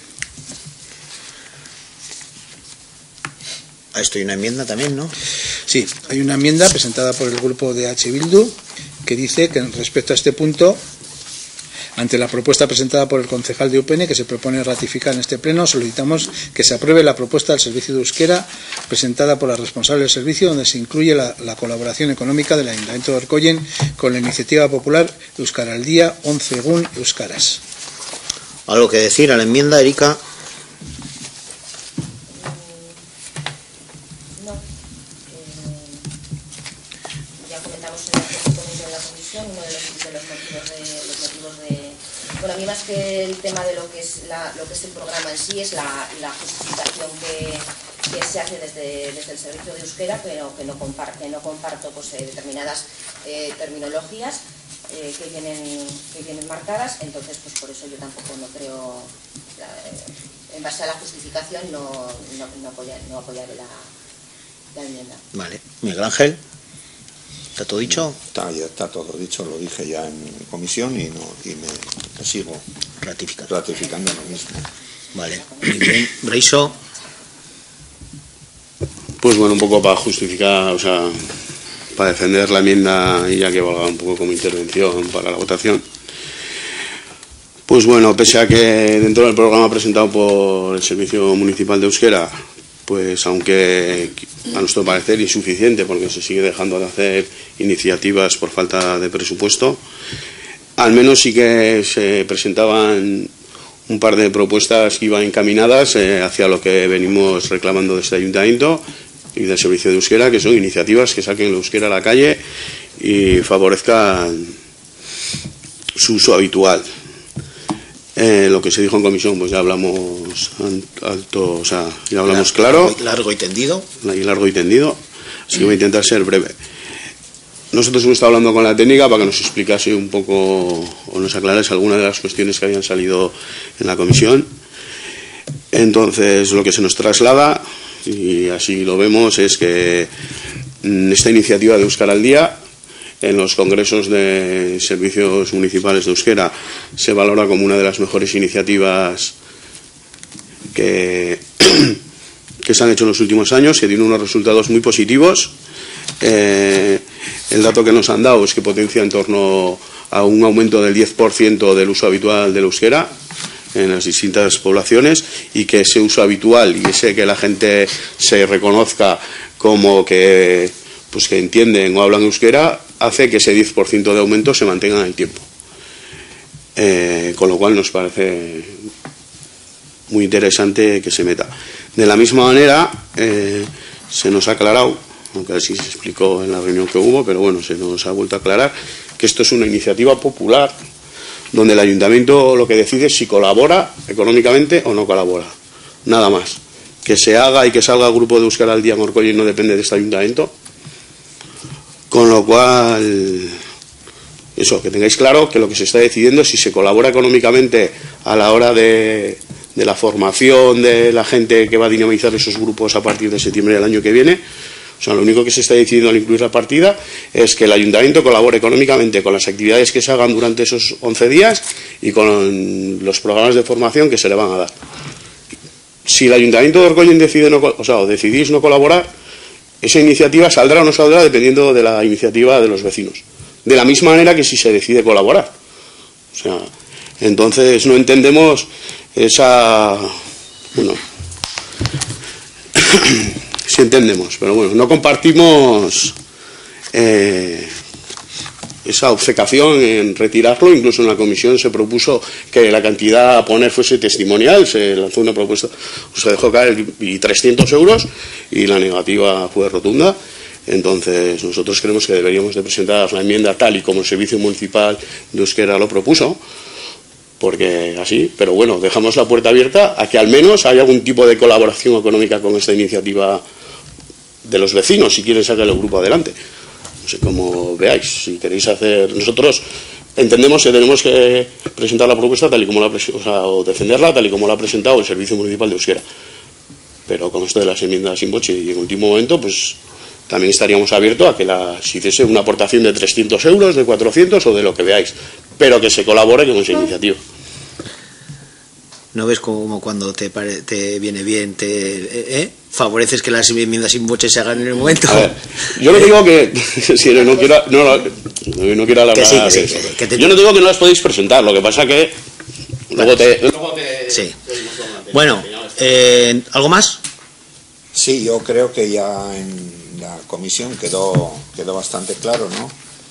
A esto hay una enmienda también, ¿no? Sí, hay una enmienda presentada por el grupo de H. Bildu que dice que respecto a este punto, ante la propuesta presentada por el concejal de UPN, que se propone ratificar en este pleno, solicitamos que se apruebe la propuesta del Servicio de Euskera presentada por la responsable del servicio, donde se incluye la colaboración económica del Ayuntamiento de Orkoyen con la iniciativa popular Euskara al Día, 11 egun euskaras. ¿Algo que decir a la enmienda, Erika? Ya comentamos en la comisión uno de los motivos de... Bueno, a mí más que el tema de lo que es el programa en sí, es la justificación que se hace desde el servicio de euskera, pero que no comparto pues, determinadas terminologías que vienen marcadas. Entonces pues por eso yo tampoco no creo, en base a la justificación no apoyaré la enmienda. Vale. Miguel Ángel, ¿está todo dicho? Está todo dicho, lo dije ya en comisión y me sigo ratificando lo mismo. Vale. Muy bien. Breiso. Pues bueno, un poco para justificar, o sea, para defender la enmienda y ya que valga un poco como intervención para la votación. Pues bueno, pese a que dentro del programa presentado por el Servicio Municipal de Euskera, pues aunque a nuestro parecer insuficiente, porque se sigue dejando de hacer iniciativas por falta de presupuesto, al menos sí que se presentaban un par de propuestas que iban encaminadas hacia lo que venimos reclamando de este ayuntamiento y del servicio de euskera, que son iniciativas que saquen el euskera a la calle y favorezcan su uso habitual. Lo que se dijo en comisión, pues ya hablamos alto, o sea, ya hablamos claro. Largo y tendido. Y largo y tendido, así que voy a intentar ser breve. Nosotros hemos estado hablando con la técnica para que nos explicase un poco o nos aclarase algunas de las cuestiones que habían salido en la comisión. Entonces, lo que se nos traslada, y así lo vemos, es que esta iniciativa de Euskara al Día, en los congresos de servicios municipales de euskera, se valora como una de las mejores iniciativas que se han hecho en los últimos años, que tiene unos resultados muy positivos. El dato que nos han dado es que potencia en torno a un aumento del 10% del uso habitual del euskera en las distintas poblaciones, y que ese uso habitual y ese que la gente se reconozca como que, pues, que entienden o hablan euskera, hace que ese 10% de aumento se mantenga en el tiempo. Con lo cual nos parece muy interesante que se meta. De la misma manera, se nos ha aclarado, aunque así se explicó en la reunión que hubo, pero bueno, se nos ha vuelto a aclarar que esto es una iniciativa popular donde el ayuntamiento lo que decide es si colabora económicamente o no colabora, nada más. Que se haga y que salga el grupo de Euskara al Día en Orkoien no depende de este ayuntamiento, con lo cual, eso, que tengáis claro que lo que se está decidiendo es si se colabora económicamente a la hora de la formación de la gente que va a dinamizar esos grupos a partir de septiembre del año que viene. O sea, lo único que se está decidiendo al incluir la partida es que el ayuntamiento colabore económicamente con las actividades que se hagan durante esos 11 días y con los programas de formación que se le van a dar. Si el ayuntamiento de Orkoien decide o decidís no colaborar, esa iniciativa saldrá o no saldrá dependiendo de la iniciativa de los vecinos. De la misma manera que si se decide colaborar. O sea, entonces no entendemos esa... Bueno... Sí entendemos, pero bueno, no compartimos esa obcecación en retirarlo. Incluso en la comisión se propuso que la cantidad a poner fuese testimonial, se lanzó una propuesta, se dejó caer y 300 euros y la negativa fue rotunda. Entonces nosotros creemos que deberíamos de presentar la enmienda tal y como el Servicio Municipal de Euskera lo propuso, porque así, pero bueno, dejamos la puerta abierta a que al menos haya algún tipo de colaboración económica con esta iniciativa de los vecinos, si quieren sacar el grupo adelante. No sé cómo veáis, si queréis hacer... Nosotros entendemos que tenemos que presentar la propuesta tal y como o defenderla tal y como la ha presentado el Servicio Municipal de Euskera. Pero con esto de las enmiendas sin boche y en último momento, pues también estaríamos abiertos a que si hiciese una aportación de 300 euros, de 400 o de lo que veáis, pero que se colabore con esa iniciativa. ¿No ves como cuando te viene bien, favoreces que las enmiendas sin boche se hagan en el momento? A ver, yo no digo que... si no quiero alargar eso. Yo no digo que no las podéis presentar, lo que pasa que... Luego te sí. Bueno, ¿algo más? Sí, yo creo que ya en la comisión quedó bastante claro, ¿no?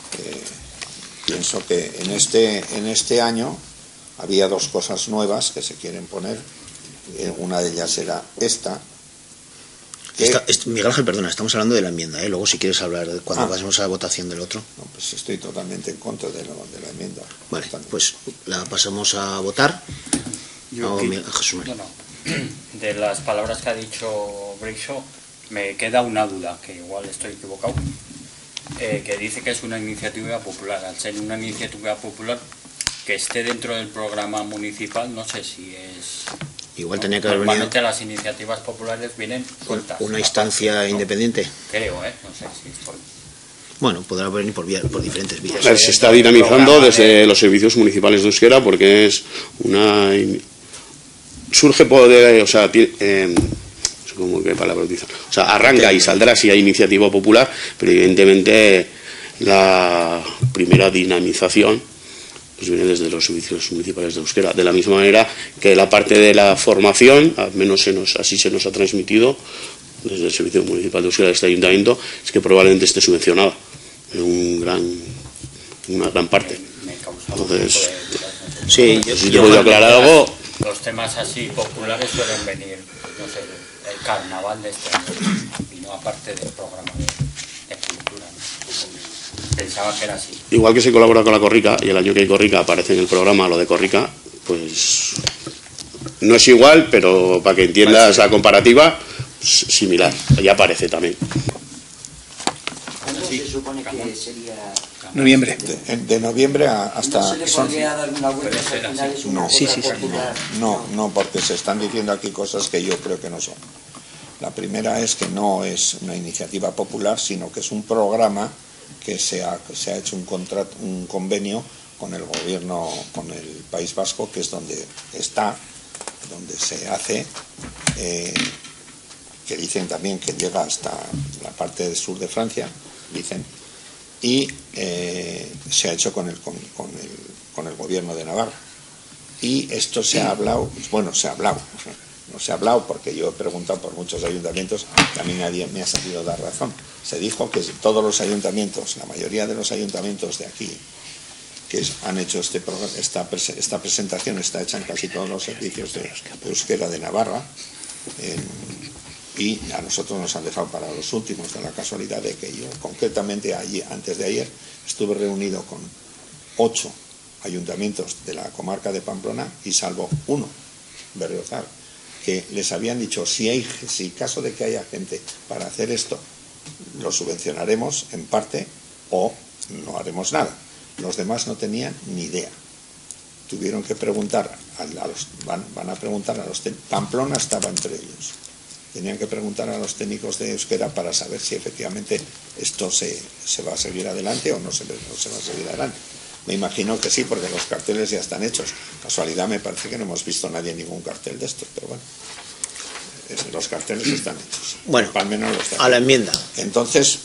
Pienso que en este año había dos cosas nuevas que se quieren poner. Una de ellas era esta. Miguel Ángel, perdona, estamos hablando de la enmienda, ¿eh? Luego si quieres hablar cuando pasemos a la votación del otro. No, pues estoy totalmente en contra de la enmienda. Vale, pues la pasamos a votar. Jesús María. De las palabras que ha dicho Breixo, me queda una duda, que igual estoy equivocado, que dice que es una iniciativa popular. Al ser una iniciativa popular que esté dentro del programa municipal, no sé si es... Igual tenía que haber venido... Normalmente las iniciativas populares vienen sueltas. ¿Una instancia independiente? Creo, no sé si es por... Bueno, podrá venir por diferentes vías. Se está dinamizando desde los servicios municipales de euskera, porque es una... Surge poder... O sea, ¿cómo qué palabra utilizan? O sea, arranca y saldrá si hay iniciativa popular, pero evidentemente la primera dinamización pues viene desde los servicios municipales de euskera. De la misma manera que la parte de la formación, al menos así se nos ha transmitido desde el Servicio Municipal de Euskera de este ayuntamiento, es que probablemente esté subvencionada en una gran parte. Entonces, sí, si te puedo aclarar algo. Los temas así populares suelen venir, no sé, el carnaval de este año, y no aparte del programa de cultura, ¿no? Pensaba que era así. Igual que se colabora con la Corrica, y el año que hay Corrica aparece en el programa lo de Corrica, pues no es igual, pero para que entiendas la comparativa, similar, ya aparece también. Sí. supone que sería? Noviembre. De noviembre hasta... ¿No se le podría dar una vuelta al final? Es una Sí, cosa sí, sí. popular. No, porque se están diciendo aquí cosas que yo creo que no son. La primera es que no es una iniciativa popular, sino que es un programa que se ha hecho un convenio con el gobierno, con el País Vasco, que es donde se hace, que dicen también que llega hasta la parte del sur de Francia, dicen, y se ha hecho con el gobierno de Navarra. Y esto se ha hablado, no se ha hablado porque yo he preguntado por muchos ayuntamientos y a mí nadie me ha sabido dar razón. Se dijo que todos los ayuntamientos, la mayoría de los ayuntamientos de aquí, que han hecho esta presentación, está hecha en casi todos los servicios de euskera de Navarra, y a nosotros nos han dejado para los últimos, de la casualidad de que yo, concretamente antes de ayer, estuve reunido con 8 ayuntamientos de la comarca de Pamplona y salvo uno, Berriozar, que les habían dicho, si caso de que haya gente para hacer esto, lo subvencionaremos en parte o no haremos nada. Los demás no tenían ni idea. Tuvieron que preguntar, van a preguntar a los técnicos. Pamplona estaba entre ellos. Tenían que preguntar a los técnicos de euskera para saber si efectivamente esto se va a seguir adelante o no se va a seguir adelante. Me imagino que sí, porque los carteles ya están hechos. Casualidad, me parece que no hemos visto nadie ningún cartel de estos, pero bueno, los carteles están hechos. Bueno, al menos los a la enmienda. Entonces,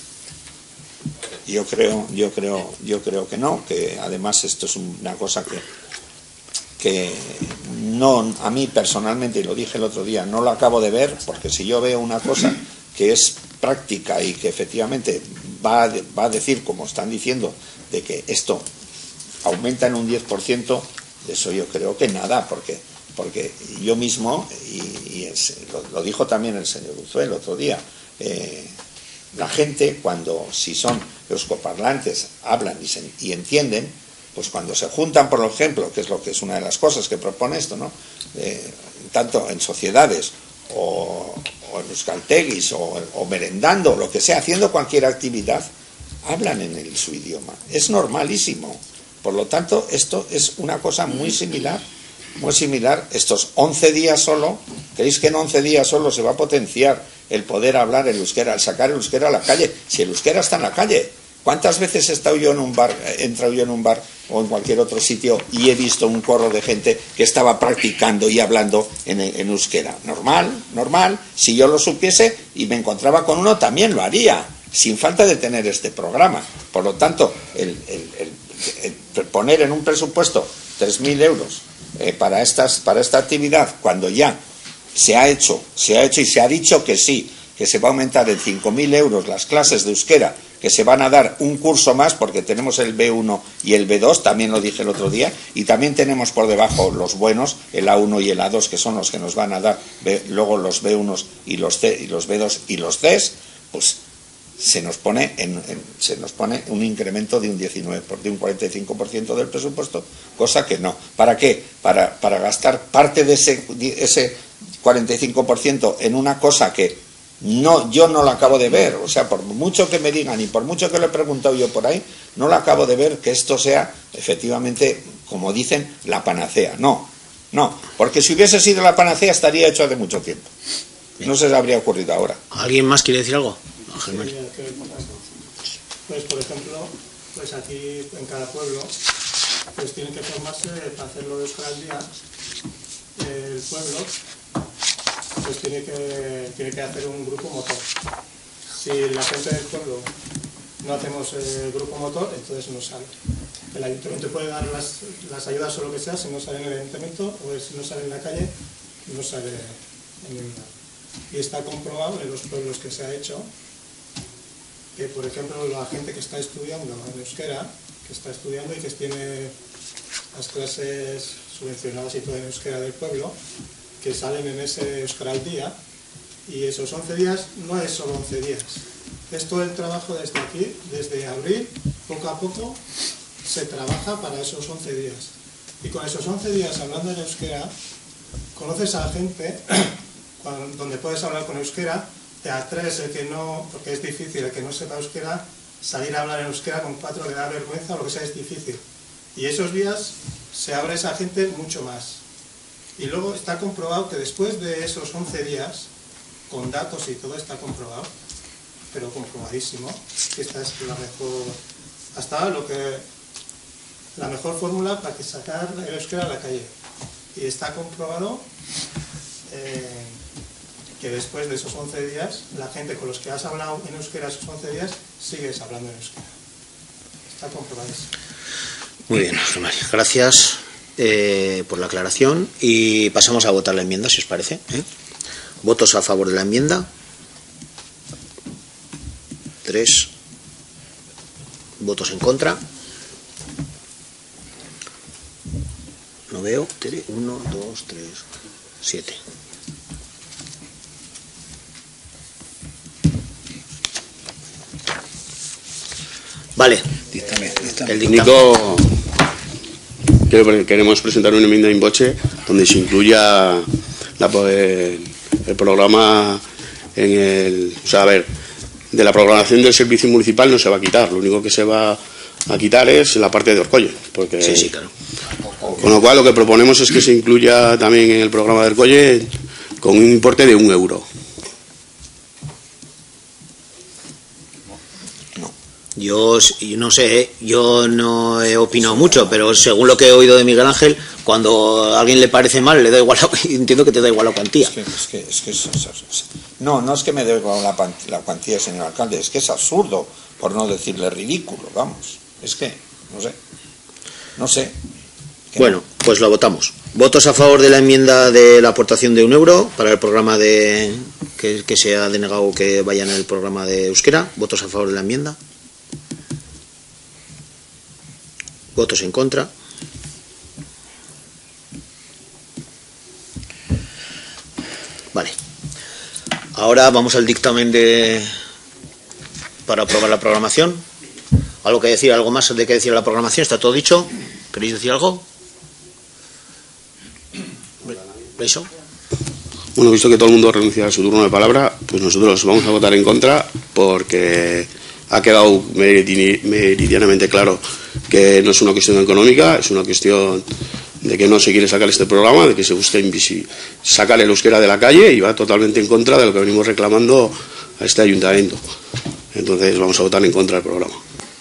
yo creo que no, que además esto es una cosa que no, a mí personalmente, y lo dije el otro día, no lo acabo de ver, porque si yo veo una cosa que es práctica y que efectivamente va a decir, como están diciendo, de que esto aumenta en un 10%, de eso yo creo que nada, porque yo mismo, y lo dijo también el señor Uzué el otro día, la gente si son euskoparlantes, hablan y entienden, pues cuando se juntan, por ejemplo, que es una de las cosas que propone esto, ¿no? Tanto en sociedades o en euskaltegis o merendando, lo que sea, haciendo cualquier actividad, hablan en su idioma. Es normalísimo. Por lo tanto, esto es una cosa muy similar. Estos 11 días solo, ¿creéis que en 11 días solo se va a potenciar el poder hablar el euskera, el sacar el euskera a la calle? Si el euskera está en la calle. ¿Cuántas veces he entrado yo en un bar o en cualquier otro sitio y he visto un corro de gente que estaba practicando y hablando en euskera? Normal. Si yo lo supiese y me encontraba con uno, también lo haría, sin falta de tener este programa. Por lo tanto, el poner en un presupuesto 3.000 euros para esta actividad, cuando ya se ha hecho y se ha dicho que sí, que se va a aumentar en 5.000 euros las clases de euskera, que se van a dar un curso más, porque tenemos el B1 y el B2, también lo dije el otro día, y también tenemos por debajo los buenos, el A1 y el A2, que son los que nos van a dar luego los B1 y los B2 y los Cs, pues se nos pone un incremento de un 45% del presupuesto, cosa que no. ¿Para qué? Para gastar parte de ese 45% en una cosa que yo no la acabo de ver. O sea, por mucho que me digan y por mucho que lo he preguntado yo por ahí, no la acabo de ver que esto sea efectivamente, como dicen, la panacea. No, porque si hubiese sido la panacea estaría hecho hace mucho tiempo. No se le habría ocurrido ahora. ¿Alguien más quiere decir algo? Pues por ejemplo, pues aquí en cada pueblo pues tienen que formarse para hacerlo de euskera al día. El pueblo pues tiene que hacer un grupo motor. Si la gente del pueblo no hacemos grupo motor, entonces no sale. El ayuntamiento puede dar las ayudas o lo que sea, si no sale en el ayuntamiento o si no sale en la calle, no sale en ningún lado. Y está comprobado en los pueblos que se ha hecho que, por ejemplo, la gente que está estudiando en euskera, que está estudiando y que tiene las clases subvencionadas y todo en euskera del pueblo, que salen en ese euskera al día, y esos 11 días no es solo 11 días, es todo el trabajo desde aquí, desde abril, poco a poco se trabaja para esos 11 días. Y con esos 11 días hablando en euskera, conoces a la gente donde puedes hablar con euskera. A tres, el que no, porque es difícil, el que no sepa euskera, salir a hablar en euskera con 4 le da vergüenza o lo que sea, es difícil. Y esos días se abre esa gente mucho más. Y luego está comprobado que después de esos 11 días, con datos y todo está comprobado, pero comprobadísimo, que esta es la mejor, hasta ahora la mejor fórmula para que sacar el euskera a la calle. Y está comprobado que después de esos 11 días, la gente con los que has hablado en euskera esos 11 días, sigues hablando en euskera. Está comprobadísimo. Muy bien, José María. Gracias por la aclaración y pasamos a votar la enmienda, si os parece. ¿Votos a favor de la enmienda? 3. ¿Votos en contra? No veo. 1, 2, 3, 7. Vale. El único, queremos presentar una enmienda in voce donde se incluya el programa en el... O sea, a ver, de la programación del servicio municipal no se va a quitar, lo único que se va a quitar es la parte de Orcolle, porque... Sí, claro. Con lo cual lo que proponemos es que se incluya también en el programa de Orcolle con un importe de 1 euro. Yo no sé, yo no he opinado mucho, pero según lo que he oído de Miguel Ángel, cuando a alguien le parece mal, le da igual, entiendo que te da igual la cuantía. No es que me dé igual la cuantía, señor alcalde, es que es absurdo, por no decirle ridículo, vamos. Es que, no sé. Bueno, pues lo votamos. ¿Votos a favor de la enmienda de la aportación de 1 euro para el programa que se ha denegado que vaya en el programa de euskera? ¿Votos a favor de la enmienda? ¿Votos en contra? Vale. Ahora vamos al dictamen para aprobar la programación. ¿Algo que decir? ¿Algo más de que decir la programación? ¿Está todo dicho? ¿Queréis decir algo? ¿Eso? Bueno, visto que todo el mundo renuncia a su turno de palabra, pues nosotros vamos a votar en contra porque ha quedado meridianamente claro que no es una cuestión económica, es una cuestión de que no se quiere sacar este programa, de que se busca sacar el euskera de la calle y va totalmente en contra de lo que venimos reclamando a este ayuntamiento. Entonces vamos a votar en contra del programa.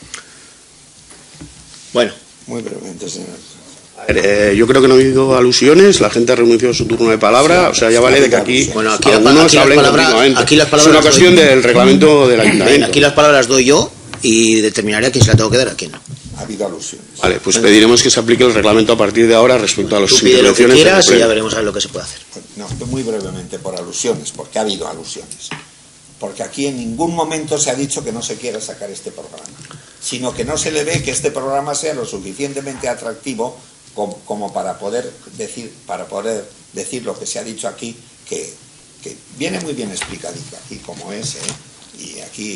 Bueno. Muy brevemente, señor. Yo creo que no ha habido alusiones, la gente ha renunciado a su turno de palabra, o sea, ya vale de que aquí algunos hablen continuamente. Es una cuestión del reglamento del ayuntamiento. Aquí las palabras doy yo y determinaré a quién se la tengo que dar, a quién no. Ha habido alusiones. Vale, pues pediremos que se aplique el reglamento a partir de ahora respecto a las intervenciones. Tú pide lo que quieras y ya veremos a ver lo que se puede hacer. No, muy brevemente, por alusiones, porque ha habido alusiones. Porque aquí en ningún momento se ha dicho que no se quiera sacar este programa, sino que no se le ve que este programa sea lo suficientemente atractivo como para poder decir lo que se ha dicho aquí, que viene muy bien explicadito aquí como es, y aquí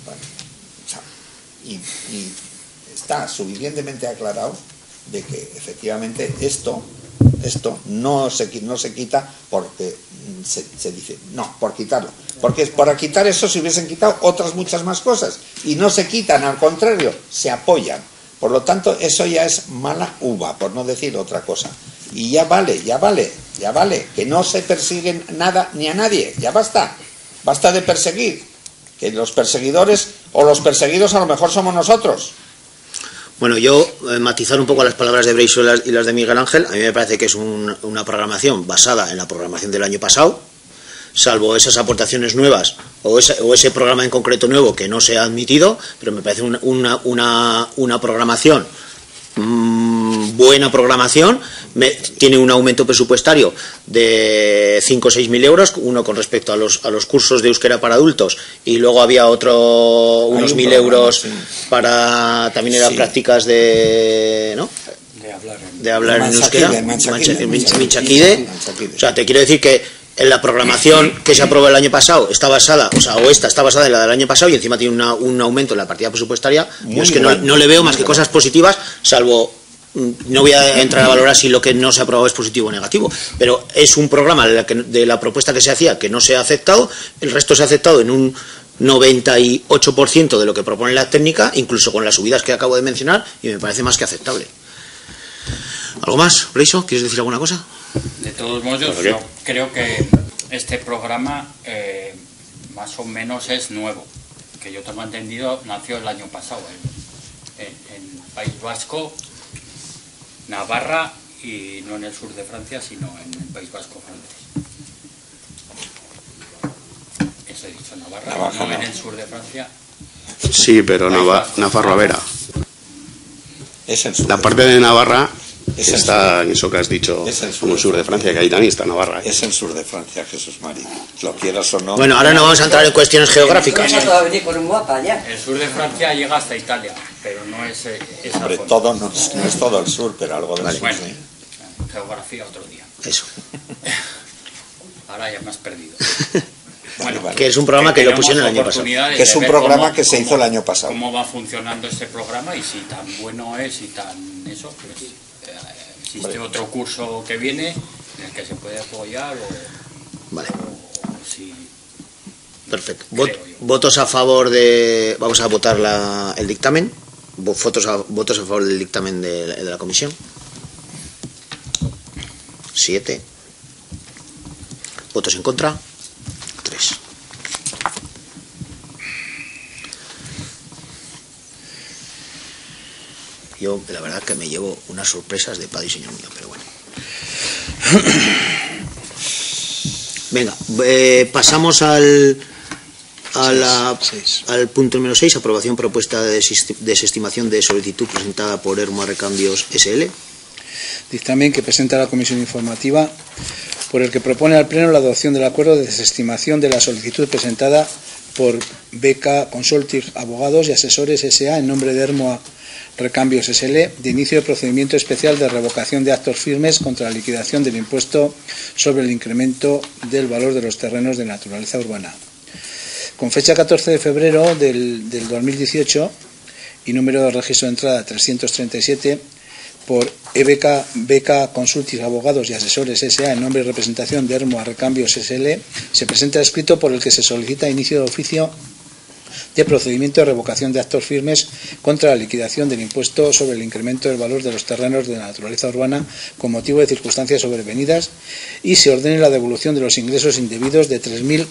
y está suficientemente aclarado de que efectivamente esto no se quita porque se dice, no, por quitarlo, porque para quitar eso se hubiesen quitado otras muchas más cosas y no se quitan, al contrario, se apoyan. Por lo tanto, eso ya es mala uva, por no decir otra cosa. Y ya vale, que no se persiguen nada ni a nadie, ya basta de perseguir, que los perseguidores o los perseguidos a lo mejor somos nosotros. Bueno, yo matizar un poco las palabras de Breiso y las de Miguel Ángel. A mí me parece que es una programación basada en la programación del año pasado, salvo esas aportaciones nuevas o ese programa en concreto nuevo que no se ha admitido, pero me parece una programación, buena programación. Tiene un aumento presupuestario de 5 o 6 mil euros, uno con respecto a los cursos de euskera para adultos, y luego había unos 1.000 euros para también eran prácticas de hablar en euskera, Minchakide. O sea, te quiero decir que en la programación que se aprobó el año pasado está basada, esta está basada en la del año pasado y encima tiene un aumento en la partida presupuestaria. Yo es que no le veo más que cosas positivas, salvo no voy a entrar a valorar si lo que no se ha aprobado es positivo o negativo, pero es un programa de la propuesta que se hacía que no se ha aceptado, el resto se ha aceptado en un 98% de lo que propone la técnica, incluso con las subidas que acabo de mencionar, y me parece más que aceptable. ¿Algo más, Reiso? ¿Quieres decir alguna cosa? De todos modos, yo creo que este programa más o menos es nuevo, que yo tengo entendido nació el año pasado en País Vasco, Navarra, y no en el sur de Francia, sino en el País Vasco francés. Eso he dicho, Navarra, no en el sur de Francia. Sí, pero Nafarroa-Vera. Es el sur. La parte de Navarra está en eso que has dicho, como el sur de Francia, que ahí también está Navarra. Es el sur de Francia, Jesús María. Lo quieras o no. Bueno, ahora no vamos a entrar en cuestiones geográficas. El sur de Francia llega hasta Italia, pero no es esa Hombre, zona. todo no es todo el sur, pero algo del sur. Bueno, Sí. geografía otro día. Eso. Ahora ya me has perdido. Vale. Que es un programa que lo pusieron el año pasado. Que es un programa que se hizo el año pasado. Cómo va funcionando este programa y si tan bueno es y tan eso, pues existe otro curso que viene en el que se puede apoyar Vale. o si... Perfecto. Votos a favor de... Vamos a votar el dictamen. Votos a favor del dictamen de la comisión. 7. Votos en contra. 3. Yo, la verdad, que me llevo unas sorpresas de padre y señor mío, pero bueno. Venga, pasamos al punto número 6, aprobación propuesta de desestimación de solicitud presentada por Hermo Recambios SL. Dictamen que presenta la Comisión Informativa, por el que propone al Pleno la adopción del acuerdo de desestimación de la solicitud presentada por BK Consulting Abogados y Asesores S.A. en nombre de Hermo Recambios SL, de inicio de procedimiento especial de revocación de actos firmes contra la liquidación del impuesto sobre el incremento del valor de los terrenos de naturaleza urbana. Con fecha 14 de febrero del 2018 y número de registro de entrada 337, por BK Consulting Abogados y Asesores S.A. en nombre y representación de Hermo Recambios SL, se presenta escrito por el que se solicita inicio de oficio de procedimiento de revocación de actos firmes contra la liquidación del impuesto sobre el incremento del valor de los terrenos de naturaleza urbana con motivo de circunstancias sobrevenidas y se ordene la devolución de los ingresos indebidos de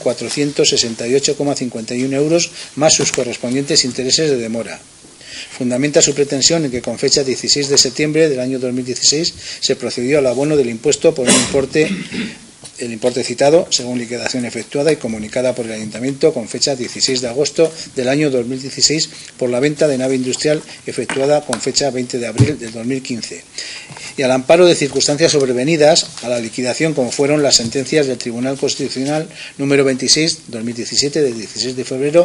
3.468,51 euros más sus correspondientes intereses de demora. Fundamenta su pretensión en que con fecha 16 de septiembre del año 2016 se procedió al abono del impuesto por un importe citado, según liquidación efectuada y comunicada por el Ayuntamiento con fecha 16 de agosto del año 2016 por la venta de nave industrial efectuada con fecha 20 de abril del 2015. Y al amparo de circunstancias sobrevenidas a la liquidación, como fueron las sentencias del Tribunal Constitucional número 26/2017 del 16 de febrero,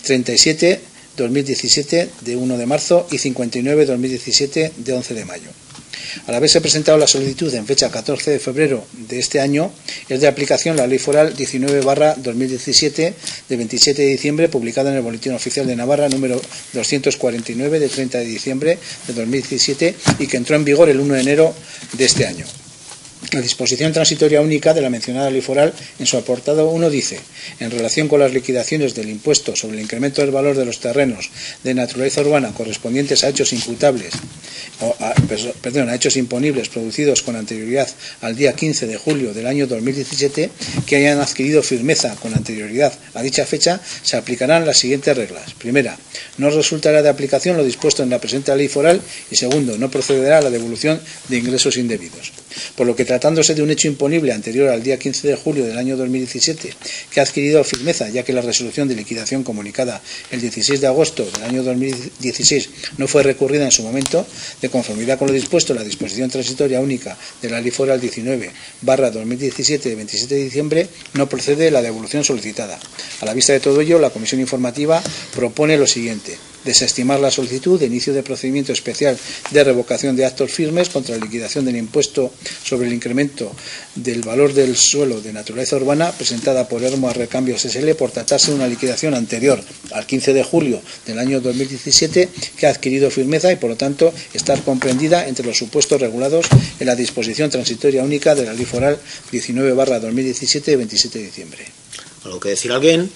37/2017 de 1 de marzo y 59/2017 de 11 de mayo. Al haberse presentado la solicitud en fecha 14 de febrero de este año, es de aplicación la Ley Foral 19/2017 de 27 de diciembre, publicada en el Boletín Oficial de Navarra número 249 de 30 de diciembre de 2017 y que entró en vigor el 1 de enero de este año. La disposición transitoria única de la mencionada ley foral, en su apartado 1, dice: en relación con las liquidaciones del impuesto sobre el incremento del valor de los terrenos de naturaleza urbana correspondientes a hechos imputables a hechos imponibles producidos con anterioridad al día 15 de julio del año 2017 que hayan adquirido firmeza con anterioridad a dicha fecha, se aplicarán las siguientes reglas. Primera, no resultará de aplicación lo dispuesto en la presente ley foral y segundo, no procederá a la devolución de ingresos indebidos. Por lo que, tratándose de un hecho imponible anterior al día 15 de julio del año 2017 que ha adquirido firmeza, ya que la resolución de liquidación comunicada el 16 de agosto del año 2016 no fue recurrida en su momento, de conformidad con lo dispuesto en la disposición transitoria única de la Ley Foral 19/2017 de 27 de diciembre, no procede la devolución solicitada. A la vista de todo ello, la Comisión Informativa propone lo siguiente: desestimar la solicitud de inicio de procedimiento especial de revocación de actos firmes contra la liquidación del impuesto sobre el incremento del valor del suelo de naturaleza urbana presentada por Hermo Recambios S.L. por tratarse de una liquidación anterior al 15 de julio del año 2017 que ha adquirido firmeza y por lo tanto estar comprendida entre los supuestos regulados en la disposición transitoria única de la Ley Foral 19/2017 de 27 de diciembre. ¿Algo que decir alguien?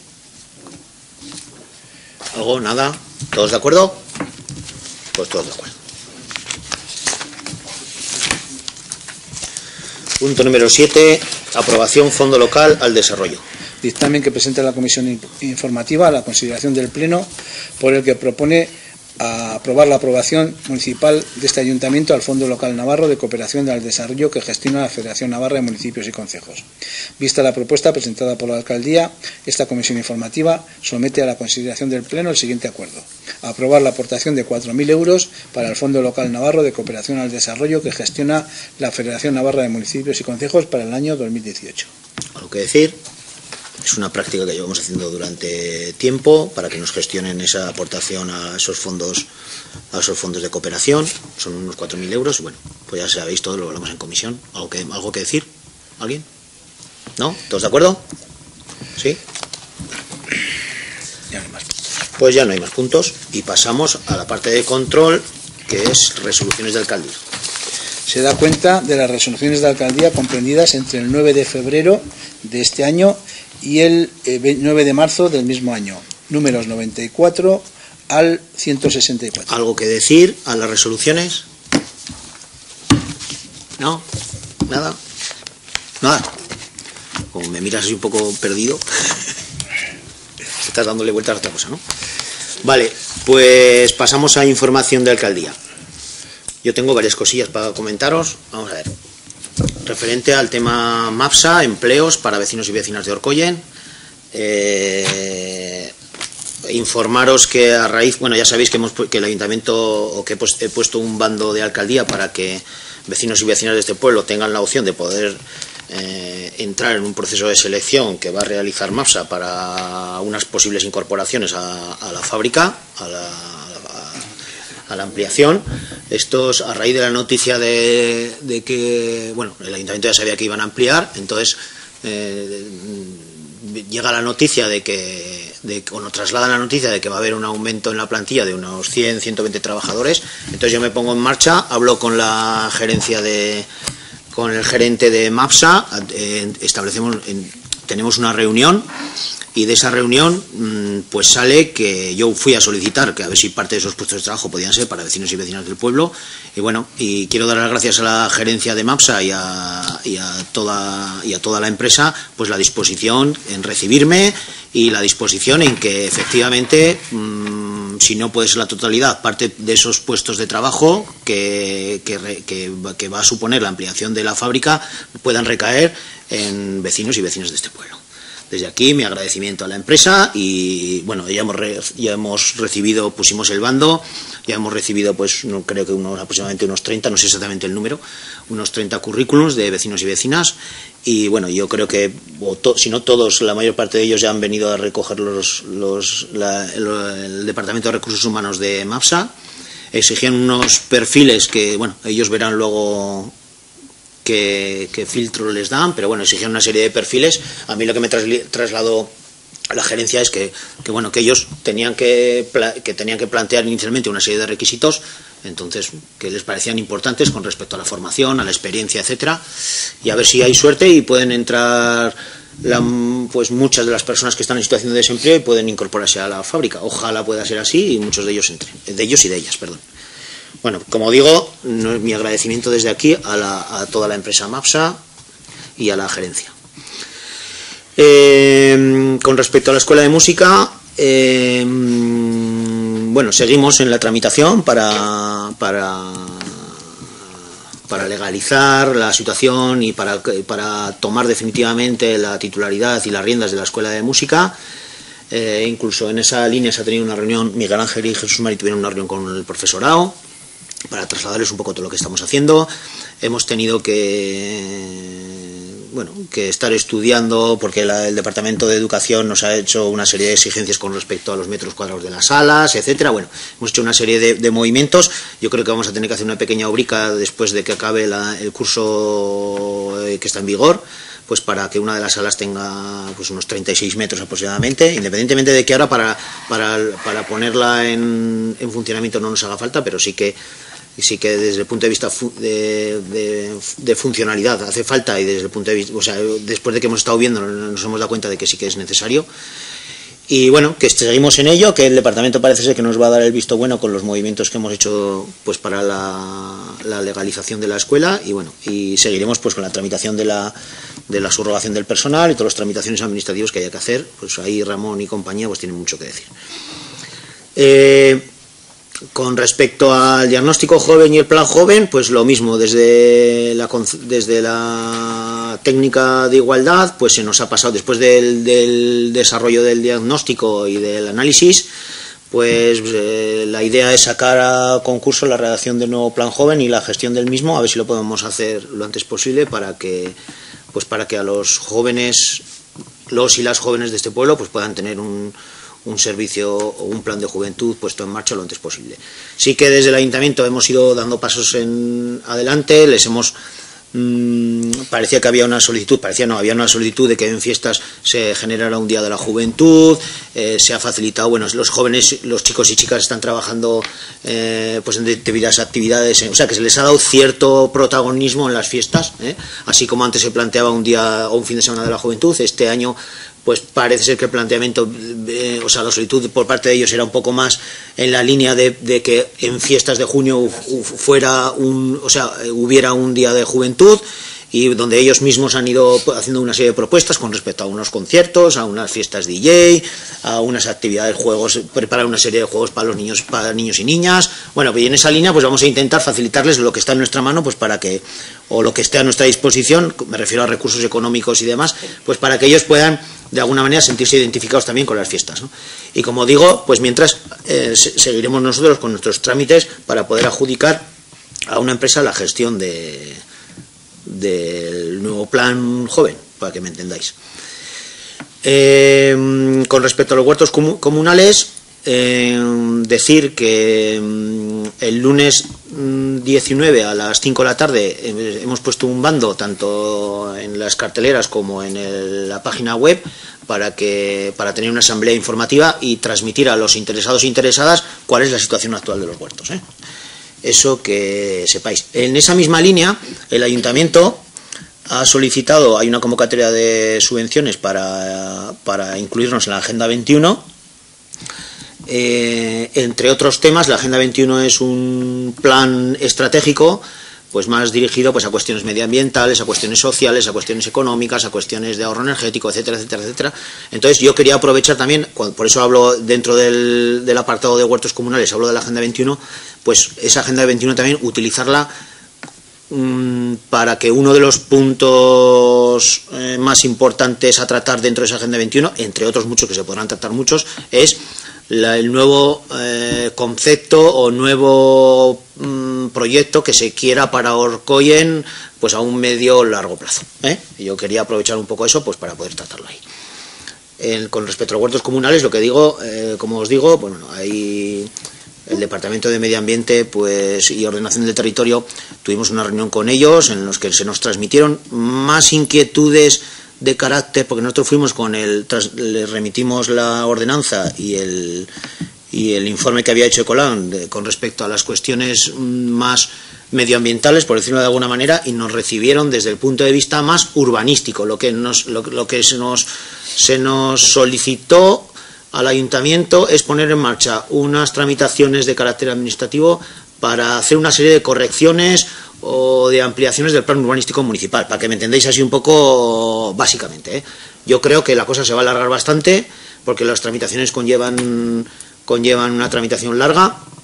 ¿Algo? ¿Nada? ¿Todos de acuerdo? Pues todos de acuerdo. Punto número 7. Aprobación Fondo Local al Desarrollo. Dictamen que presenta la Comisión Informativa a la consideración del Pleno, por el que propone aprobar la aprobación municipal de este Ayuntamiento al Fondo Local Navarro de Cooperación al Desarrollo que gestiona la Federación Navarra de Municipios y Concejos. Vista la propuesta presentada por la Alcaldía, esta Comisión Informativa somete a la consideración del Pleno el siguiente acuerdo: aprobar la aportación de 4.000 euros para el Fondo Local Navarro de Cooperación al Desarrollo que gestiona la Federación Navarra de Municipios y Concejos para el año 2018. ¿Algo que decir? Es una práctica que llevamos haciendo durante tiempo para que nos gestionen esa aportación a esos fondos de cooperación. Son unos 4.000 euros. Bueno, pues ya sabéis todo, lo hablamos en comisión. ¿Algo que decir? ¿Alguien? ¿No? ¿Todos de acuerdo? ¿Sí? Ya no hay más puntos. Pues ya no hay más puntos y pasamos a la parte de control, que es resoluciones de alcaldía. Se da cuenta de las resoluciones de alcaldía comprendidas entre el 9 de febrero de este año y el 9 de marzo del mismo año, números 94 al 164. ¿Algo que decir a las resoluciones? ¿No? ¿Nada? Nada. Como me miras así un poco perdido, estás dándole vueltas a otra cosa, ¿no? Vale, pues pasamos a información de alcaldía. Yo tengo varias cosillas para comentaros. Vamos a ver. Referente al tema MAPSA, empleos para vecinos y vecinas de Orkoyen. Informaros que a raíz, bueno, ya sabéis que el ayuntamiento, o que he puesto un bando de alcaldía para que vecinos y vecinas de este pueblo tengan la opción de poder entrar en un proceso de selección que va a realizar MAPSA para unas posibles incorporaciones a la fábrica, a la ampliación. Estos, a raíz de la noticia de que, bueno, el ayuntamiento ya sabía que iban a ampliar, entonces llega la noticia o nos trasladan la noticia de que va a haber un aumento en la plantilla de unos 100, 120 trabajadores. Entonces yo me pongo en marcha, hablo con la gerencia con el gerente de MAPSA, tenemos una reunión. Y de esa reunión pues sale que yo fui a solicitar que a ver si parte de esos puestos de trabajo podían ser para vecinos y vecinas del pueblo. Y bueno, y quiero dar las gracias a la gerencia de MAPSA y a toda la empresa, pues la disposición en recibirme y la disposición en que efectivamente, si no puede ser la totalidad, parte de esos puestos de trabajo que va a suponer la ampliación de la fábrica puedan recaer en vecinos y vecinas de este pueblo. Desde aquí mi agradecimiento a la empresa y bueno, ya hemos recibido, pusimos el bando, ya hemos recibido pues no, creo que aproximadamente unos 30, no sé exactamente el número, unos 30 currículums de vecinos y vecinas y bueno, yo creo que si no todos, la mayor parte de ellos ya han venido a recoger el Departamento de Recursos Humanos de MAPSA. Exigían unos perfiles que bueno, ellos verán luego qué filtro les dan, pero bueno, exigían una serie de perfiles. A mí lo que me trasladó a la gerencia es que bueno, que ellos tenían que plantear inicialmente una serie de requisitos, entonces que les parecían importantes con respecto a la formación, a la experiencia, etcétera, y a ver si hay suerte y pueden entrar pues muchas de las personas que están en situación de desempleo y pueden incorporarse a la fábrica. Ojalá pueda ser así y muchos de ellos entren, de ellos y de ellas, perdón. Bueno, como digo, mi agradecimiento desde aquí a toda la empresa MAPSA y a la gerencia. Con respecto a la escuela de música, bueno, seguimos en la tramitación para legalizar la situación y para tomar definitivamente la titularidad y las riendas de la escuela de música. Incluso en esa línea se ha tenido una reunión, Miguel Ángel y Jesús Mari tuvieron una reunión con el profesorado para trasladarles un poco todo lo que estamos haciendo. Hemos tenido que que estar estudiando, porque el Departamento de Educación nos ha hecho una serie de exigencias con respecto a los metros cuadrados de las salas, etcétera. Bueno, hemos hecho una serie de movimientos. Yo creo que vamos a tener que hacer una pequeña obrica después de que acabe el curso que está en vigor, pues para que una de las salas tenga pues unos 36 metros aproximadamente, independientemente de que ahora para ponerla en funcionamiento no nos haga falta, pero sí que desde el punto de vista de funcionalidad hace falta, y desde el punto de vista, o sea, después de que hemos estado viendo nos hemos dado cuenta de que sí que es necesario. Y bueno, que seguimos en ello, que el departamento parece ser que nos va a dar el visto bueno con los movimientos que hemos hecho pues para la legalización de la escuela, y bueno, y seguiremos pues con la tramitación de la subrogación del personal y todas las tramitaciones administrativas que haya que hacer. Pues ahí Ramón y compañía pues tienen mucho que decir. Con respecto al diagnóstico joven y el plan joven, pues lo mismo, desde la técnica de igualdad, pues se nos ha pasado, después del desarrollo del diagnóstico y del análisis, pues la idea es sacar a concurso la redacción del nuevo plan joven y la gestión del mismo, a ver si lo podemos hacer lo antes posible para que a los jóvenes, los y las jóvenes de este pueblo, pues puedan tener un servicio o un plan de juventud puesto en marcha lo antes posible. Sí que desde el ayuntamiento hemos ido dando pasos adelante, les hemos parecía que había una solicitud, había una solicitud de que en fiestas se generara un día de la juventud, se ha facilitado, bueno, los jóvenes, los chicos y chicas están trabajando pues en determinadas actividades, o sea que se les ha dado cierto protagonismo en las fiestas, así como antes se planteaba un día o un fin de semana de la juventud. Este año pues parece ser que el planteamiento, o sea, la solicitud por parte de ellos era un poco más en la línea de que en fiestas de junio hubiera un día de juventud, y donde ellos mismos han ido haciendo una serie de propuestas con respecto a unos conciertos, a unas fiestas DJ, a unas actividades, juegos, preparar una serie de juegos para niños y niñas. Bueno, pues en esa línea pues vamos a intentar facilitarles lo que está en nuestra mano, pues para que, o lo que esté a nuestra disposición, me refiero a recursos económicos y demás, pues para que ellos puedan de alguna manera sentirse identificados también con las fiestas, ¿no? Y como digo, pues mientras seguiremos nosotros con nuestros trámites para poder adjudicar a una empresa la gestión del nuevo plan joven, para que me entendáis. Con respecto a los huertos comunales, decir que el lunes 19 a las 5 de la tarde hemos puesto un bando tanto en las carteleras como en la página web para tener una asamblea informativa y transmitir a los interesados e interesadas cuál es la situación actual de los huertos, Eso que sepáis. En esa misma línea, el ayuntamiento ha solicitado, hay una convocatoria de subvenciones para incluirnos en la Agenda 21. Entre otros temas, la Agenda 21 es un plan estratégico pues más dirigido pues a cuestiones medioambientales, a cuestiones sociales, a cuestiones económicas, a cuestiones de ahorro energético, etcétera, etcétera, etcétera. Entonces yo quería aprovechar también, por eso hablo dentro del apartado de huertos comunales, hablo de la Agenda 21, pues esa Agenda 21 también utilizarla para que uno de los puntos más importantes a tratar dentro de esa Agenda 21, entre otros muchos que se podrán tratar muchos, es el nuevo concepto o nuevo proyecto que se quiera para Orcoyen pues a un medio o largo plazo. Yo quería aprovechar un poco eso pues para poder tratarlo ahí. Con respecto a los huertos comunales, lo que digo, como os digo, bueno, hay el Departamento de Medio Ambiente pues y Ordenación del Territorio, tuvimos una reunión con ellos en los que se nos transmitieron más inquietudes de carácter, porque nosotros fuimos les remitimos la ordenanza y el informe que había hecho Ecolán con respecto a las cuestiones más medioambientales, por decirlo de alguna manera, y nos recibieron desde el punto de vista más urbanístico. Lo que se nos solicitó al ayuntamiento es poner en marcha unas tramitaciones de carácter administrativo para hacer una serie de correcciones o de ampliaciones del plan urbanístico municipal, para que me entendáis así un poco básicamente. Yo creo que la cosa se va a alargar bastante porque las tramitaciones conllevan una tramitación larga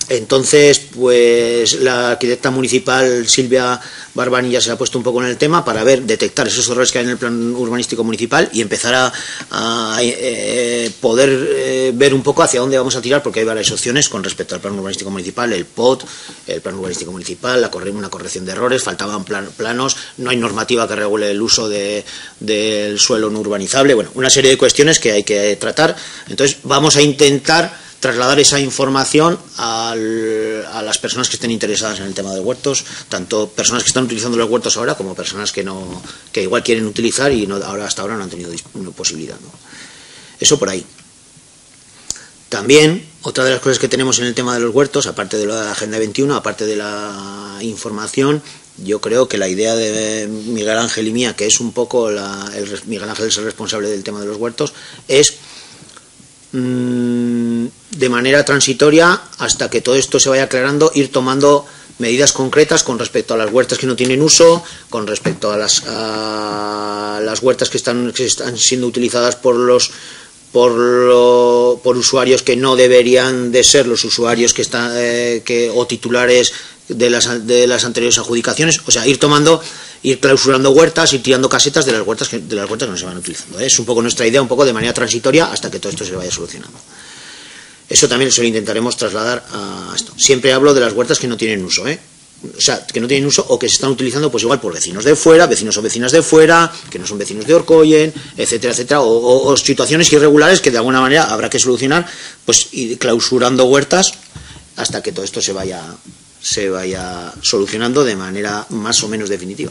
Entonces, pues la arquitecta municipal Silvia Barbani ya se ha puesto un poco en el tema para detectar esos errores que hay en el plan urbanístico municipal y empezar a poder ver un poco hacia dónde vamos a tirar, porque hay varias opciones con respecto al plan urbanístico municipal, el POT, el plan urbanístico municipal, una corrección de errores, faltaban planos, no hay normativa que regule el uso del suelo no urbanizable, bueno, una serie de cuestiones que hay que tratar. Entonces, vamos a intentar trasladar esa información a las personas que estén interesadas en el tema de huertos, tanto personas que están utilizando los huertos ahora como personas que igual quieren utilizar y hasta ahora no han tenido posibilidad, ¿no? Eso por ahí. También, otra de las cosas que tenemos en el tema de los huertos, aparte de la Agenda 21, aparte de la información, yo creo que la idea de Miguel Ángel y mía, que es un poco Miguel Ángel es el responsable del tema de los huertos, es de manera transitoria, hasta que todo esto se vaya aclarando, ir tomando medidas concretas con respecto a las huertas que no tienen uso, con respecto a las huertas que están siendo utilizadas por usuarios que no deberían de ser los usuarios o titulares de las anteriores adjudicaciones. O sea, ir clausurando huertas, ir tirando casetas de las huertas que no se van utilizando. Es un poco nuestra idea, un poco de manera transitoria, hasta que todo esto se vaya solucionando. Eso también lo intentaremos trasladar a esto. Siempre hablo de las huertas que no tienen uso, o sea, que no tienen uso o que se están utilizando pues igual por vecinos de fuera, vecinos o vecinas de fuera, que no son vecinos de Orcoyen, etcétera, etcétera, o situaciones irregulares que de alguna manera habrá que solucionar, pues ir clausurando huertas hasta que todo esto se vaya solucionando de manera más o menos definitiva.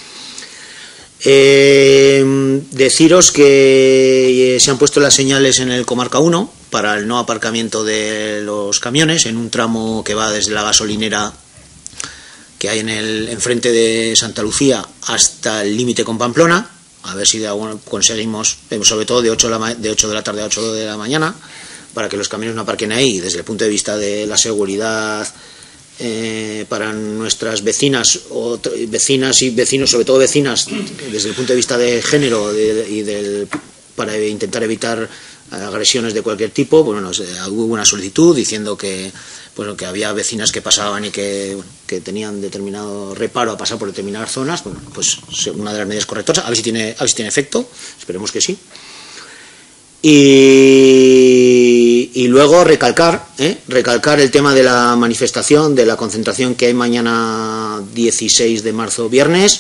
Deciros que se han puesto las señales en el Comarca 1 para el no aparcamiento de los camiones en un tramo que va desde la gasolinera que hay enfrente de Santa Lucía hasta el límite con Pamplona, a ver si conseguimos, sobre todo de 8 de la tarde a 8 de la mañana, para que los camiones no aparquen ahí, desde el punto de vista de la seguridad para nuestras vecinas y vecinos, sobre todo vecinas, desde el punto de vista de género para intentar evitar agresiones de cualquier tipo. Bueno, hubo una solicitud diciendo que había vecinas que pasaban y que tenían determinado reparo a pasar por determinadas zonas. Bueno, pues una de las medidas correctoras, a ver si tiene efecto, esperemos que sí. Y luego recalcar el tema de la manifestación, de la concentración que hay mañana 16 de marzo, viernes,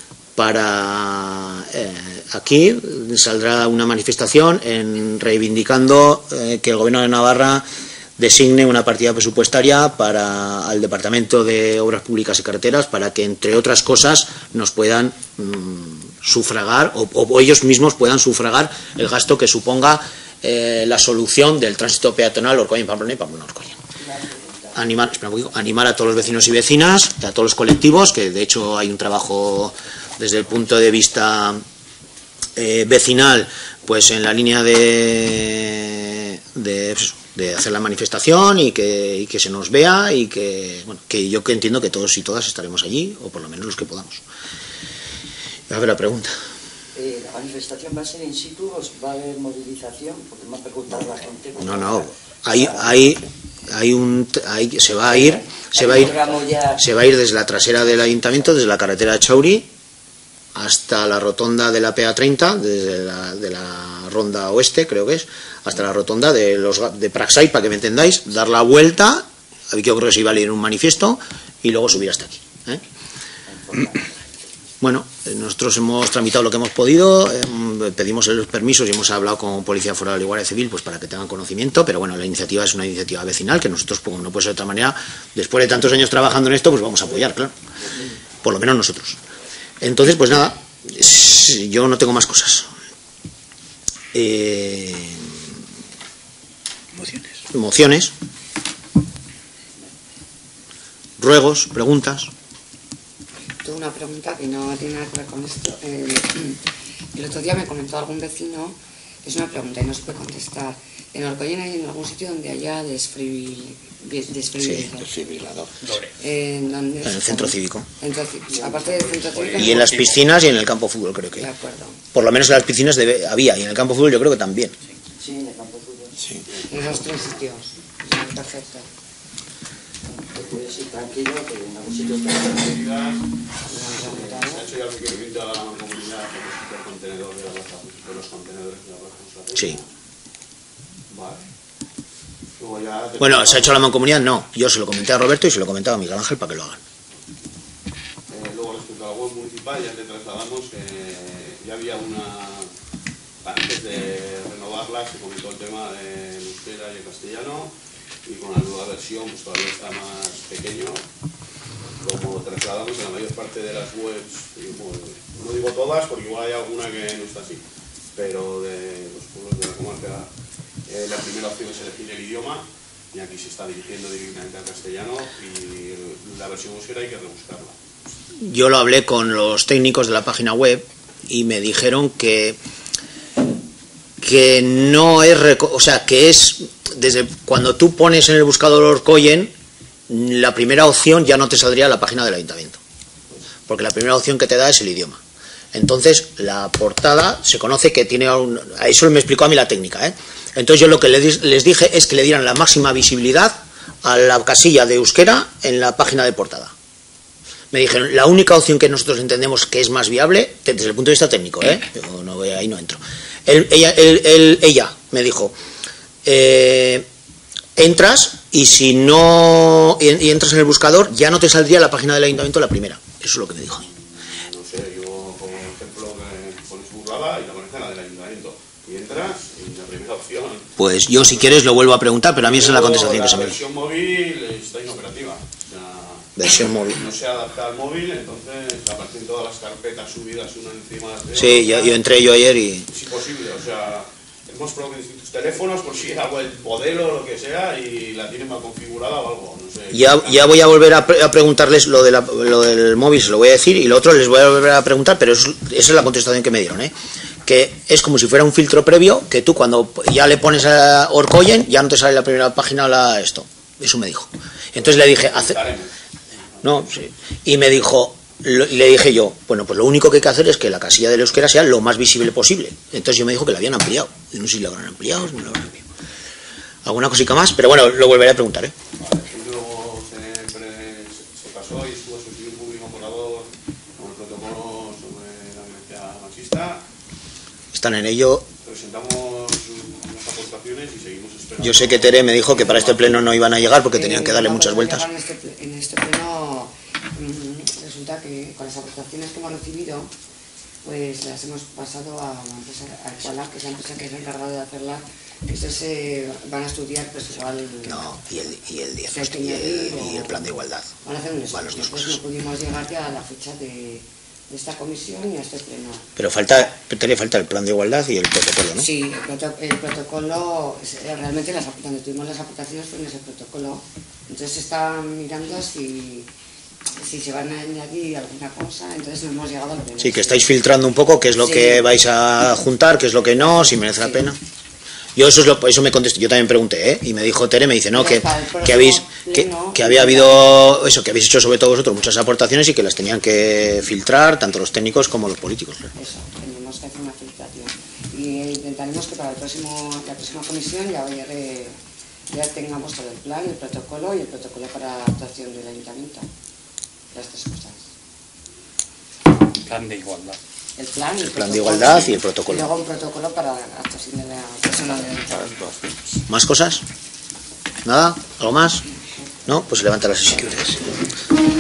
para aquí saldrá una manifestación reivindicando que el Gobierno de Navarra designe una partida presupuestaria al Departamento de Obras Públicas y Carreteras para que, entre otras cosas, nos puedan sufragar o ellos mismos puedan sufragar el gasto que suponga la solución del tránsito peatonal Orcoyen-Pamplona y Pamplona-Orcoyen. Animar a todos los vecinos y vecinas, a todos los colectivos, que de hecho hay un trabajo desde el punto de vista vecinal, pues en la línea de hacer la manifestación y que se nos vea y que yo entiendo que todos y todas estaremos allí, o por lo menos los que podamos. A ver la pregunta. ¿La manifestación va a ser in situ o va a haber movilización? Porque me ha preguntado la gente. No. Se va a ir desde la trasera del ayuntamiento, desde la carretera de Chauri hasta la rotonda de la PA30, desde de la ronda oeste, creo que es, hasta la rotonda de Praxai, para que me entendáis, dar la vuelta, yo creo que se iba a leer un manifiesto y luego subir hasta aquí. Bueno, nosotros hemos tramitado lo que hemos podido, pedimos los permisos y hemos hablado con Policía Foral y Guardia Civil pues para que tengan conocimiento, pero bueno, la iniciativa es una iniciativa vecinal que nosotros, como no puede ser de otra manera, después de tantos años trabajando en esto, pues vamos a apoyar, claro, por lo menos nosotros. Entonces, pues nada, yo no tengo más cosas. Mociones. Ruegos, preguntas. Tengo una pregunta que no tiene nada que ver con esto. El otro día me comentó algún vecino, es una pregunta y no se puede contestar. ¿En Orcoyen hay en algún sitio donde haya desfibrilador? ¿En el centro cívico. Aparte del centro cívico. Y en las piscinas y en el campo de fútbol, creo que. De acuerdo. Por lo menos en las piscinas había, y en el campo de fútbol yo creo que también. Sí, en el campo de fútbol. Sí. En los 3 sitios. Perfecto. puedes ir tranquilo, que en algún sitio está. Se ha hecho ya el requerimiento a la comunidad del contenedor de los contenedores de la plaza. Sí. Vale. Luego ya Bueno, ¿se ha hecho la mancomunidad? No. Yo se lo comenté a Roberto y se lo comentaba a Miguel Ángel para que lo hagan. Luego respecto a la web municipal ya te trasladamos que ya había una... Antes de renovarla se comentó el tema del euskera y el castellano, y con la nueva versión pues todavía está más pequeño. Como trasladamos en la mayor parte de las webs, no digo todas porque igual hay alguna que no está así, pero de los pueblos de la comarca, la primera opción es elegir el idioma, y aquí se está dirigiendo directamente al castellano, y la versión euskera hay que rebuscarla. Yo lo hablé con los técnicos de la página web y me dijeron que no es, o sea, que es desde cuando tú pones en el buscador Orkoyen, la primera opción ya no te saldría la página del ayuntamiento, porque la primera opción que te da es el idioma. Entonces la portada se conoce que tiene eso me explicó a mí la técnica, ¿eh? Entonces yo lo que les dije es que le dieran la máxima visibilidad a la casilla de euskera en la página de portada. Me dijeron, la única opción que nosotros entendemos que es más viable, desde el punto de vista técnico, yo no voy, ahí no entro. Ella me dijo, entras y si no y entras en el buscador, ya no te saldría la página del ayuntamiento la primera. Eso es lo que me dijo. No sé, yo como ejemplo pones Burlada y te aparece la del ayuntamiento. Y entras y la primera opción. Pues yo si quieres lo vuelvo a preguntar, pero a mí esa es la contestación que se me dio. La versión móvil está inoperativa. Versión móvil. No se adapta al móvil, entonces aparecen todas las carpetas subidas una encima de otra. Sí, yo entré yo ayer y... Es imposible, o sea, hemos probado con distintos teléfonos por si hago el modelo o lo que sea y la tienen mal configurada o algo, no sé. Ya voy a volver a preguntarles lo del móvil, se lo voy a decir, y lo otro les voy a volver a preguntar, pero esa es la contestación que me dieron, que es como si fuera un filtro previo, que tú cuando ya le pones a Orkoyen ya no te sale la primera página esto. Eso me dijo. Entonces le dije... No, sí. Y me dijo, le dije yo, bueno, pues lo único que hay que hacer es que la casilla del euskera sea lo más visible posible. Entonces yo me dijo que la habían ampliado. No sé si la habrán ampliado o no la habrán ampliado. Alguna cosica más, pero bueno, lo volveré a preguntar, Vale, y luego se pasó y estuvo sustituido un público operador con el protocolo sobre la violencia machista. Están en ello. Presentamos unas aportaciones y seguimos esperando. Yo sé que Tere me dijo que para este pleno no iban a llegar porque tenían que darle muchas vueltas. En este pleno resulta que con las aportaciones que hemos recibido, pues las hemos pasado a la empresa Alcalá, que es la empresa que se ha encargado de hacerla. Estos van a estudiar, pues igual... No, y el plan de igualdad. Van a hacer un estudio. Pues no pudimos llegar ya a la fecha de esta comisión y a este pleno. Pero Tere, falta el plan de igualdad y el protocolo, ¿no? Sí, el protocolo, realmente donde tuvimos las aportaciones fue en ese protocolo. Entonces se está mirando si se van a añadir alguna cosa, entonces no hemos llegado al pleno. Sí, que estáis filtrando un poco qué es lo que vais a juntar, qué es lo que no, si merece la pena. Yo eso me contesté, yo también pregunté, y me dijo Tere, me dice, no, que había habido eso, que habéis hecho sobre todo vosotros muchas aportaciones y que las tenían que filtrar tanto los técnicos como los políticos. Eso, tenemos que hacer una filtración. Y intentaremos que para la próxima comisión ya tengamos todo el plan, el protocolo y el protocolo para la actuación del ayuntamiento. Las tres cosas. Plan de igualdad. El plan de igualdad y el protocolo. Y luego un protocolo para la actuación de la persona del ayuntamiento. ¿Más cosas? ¿Nada? ¿Algo más? ¿No? Pues levanta la sesión.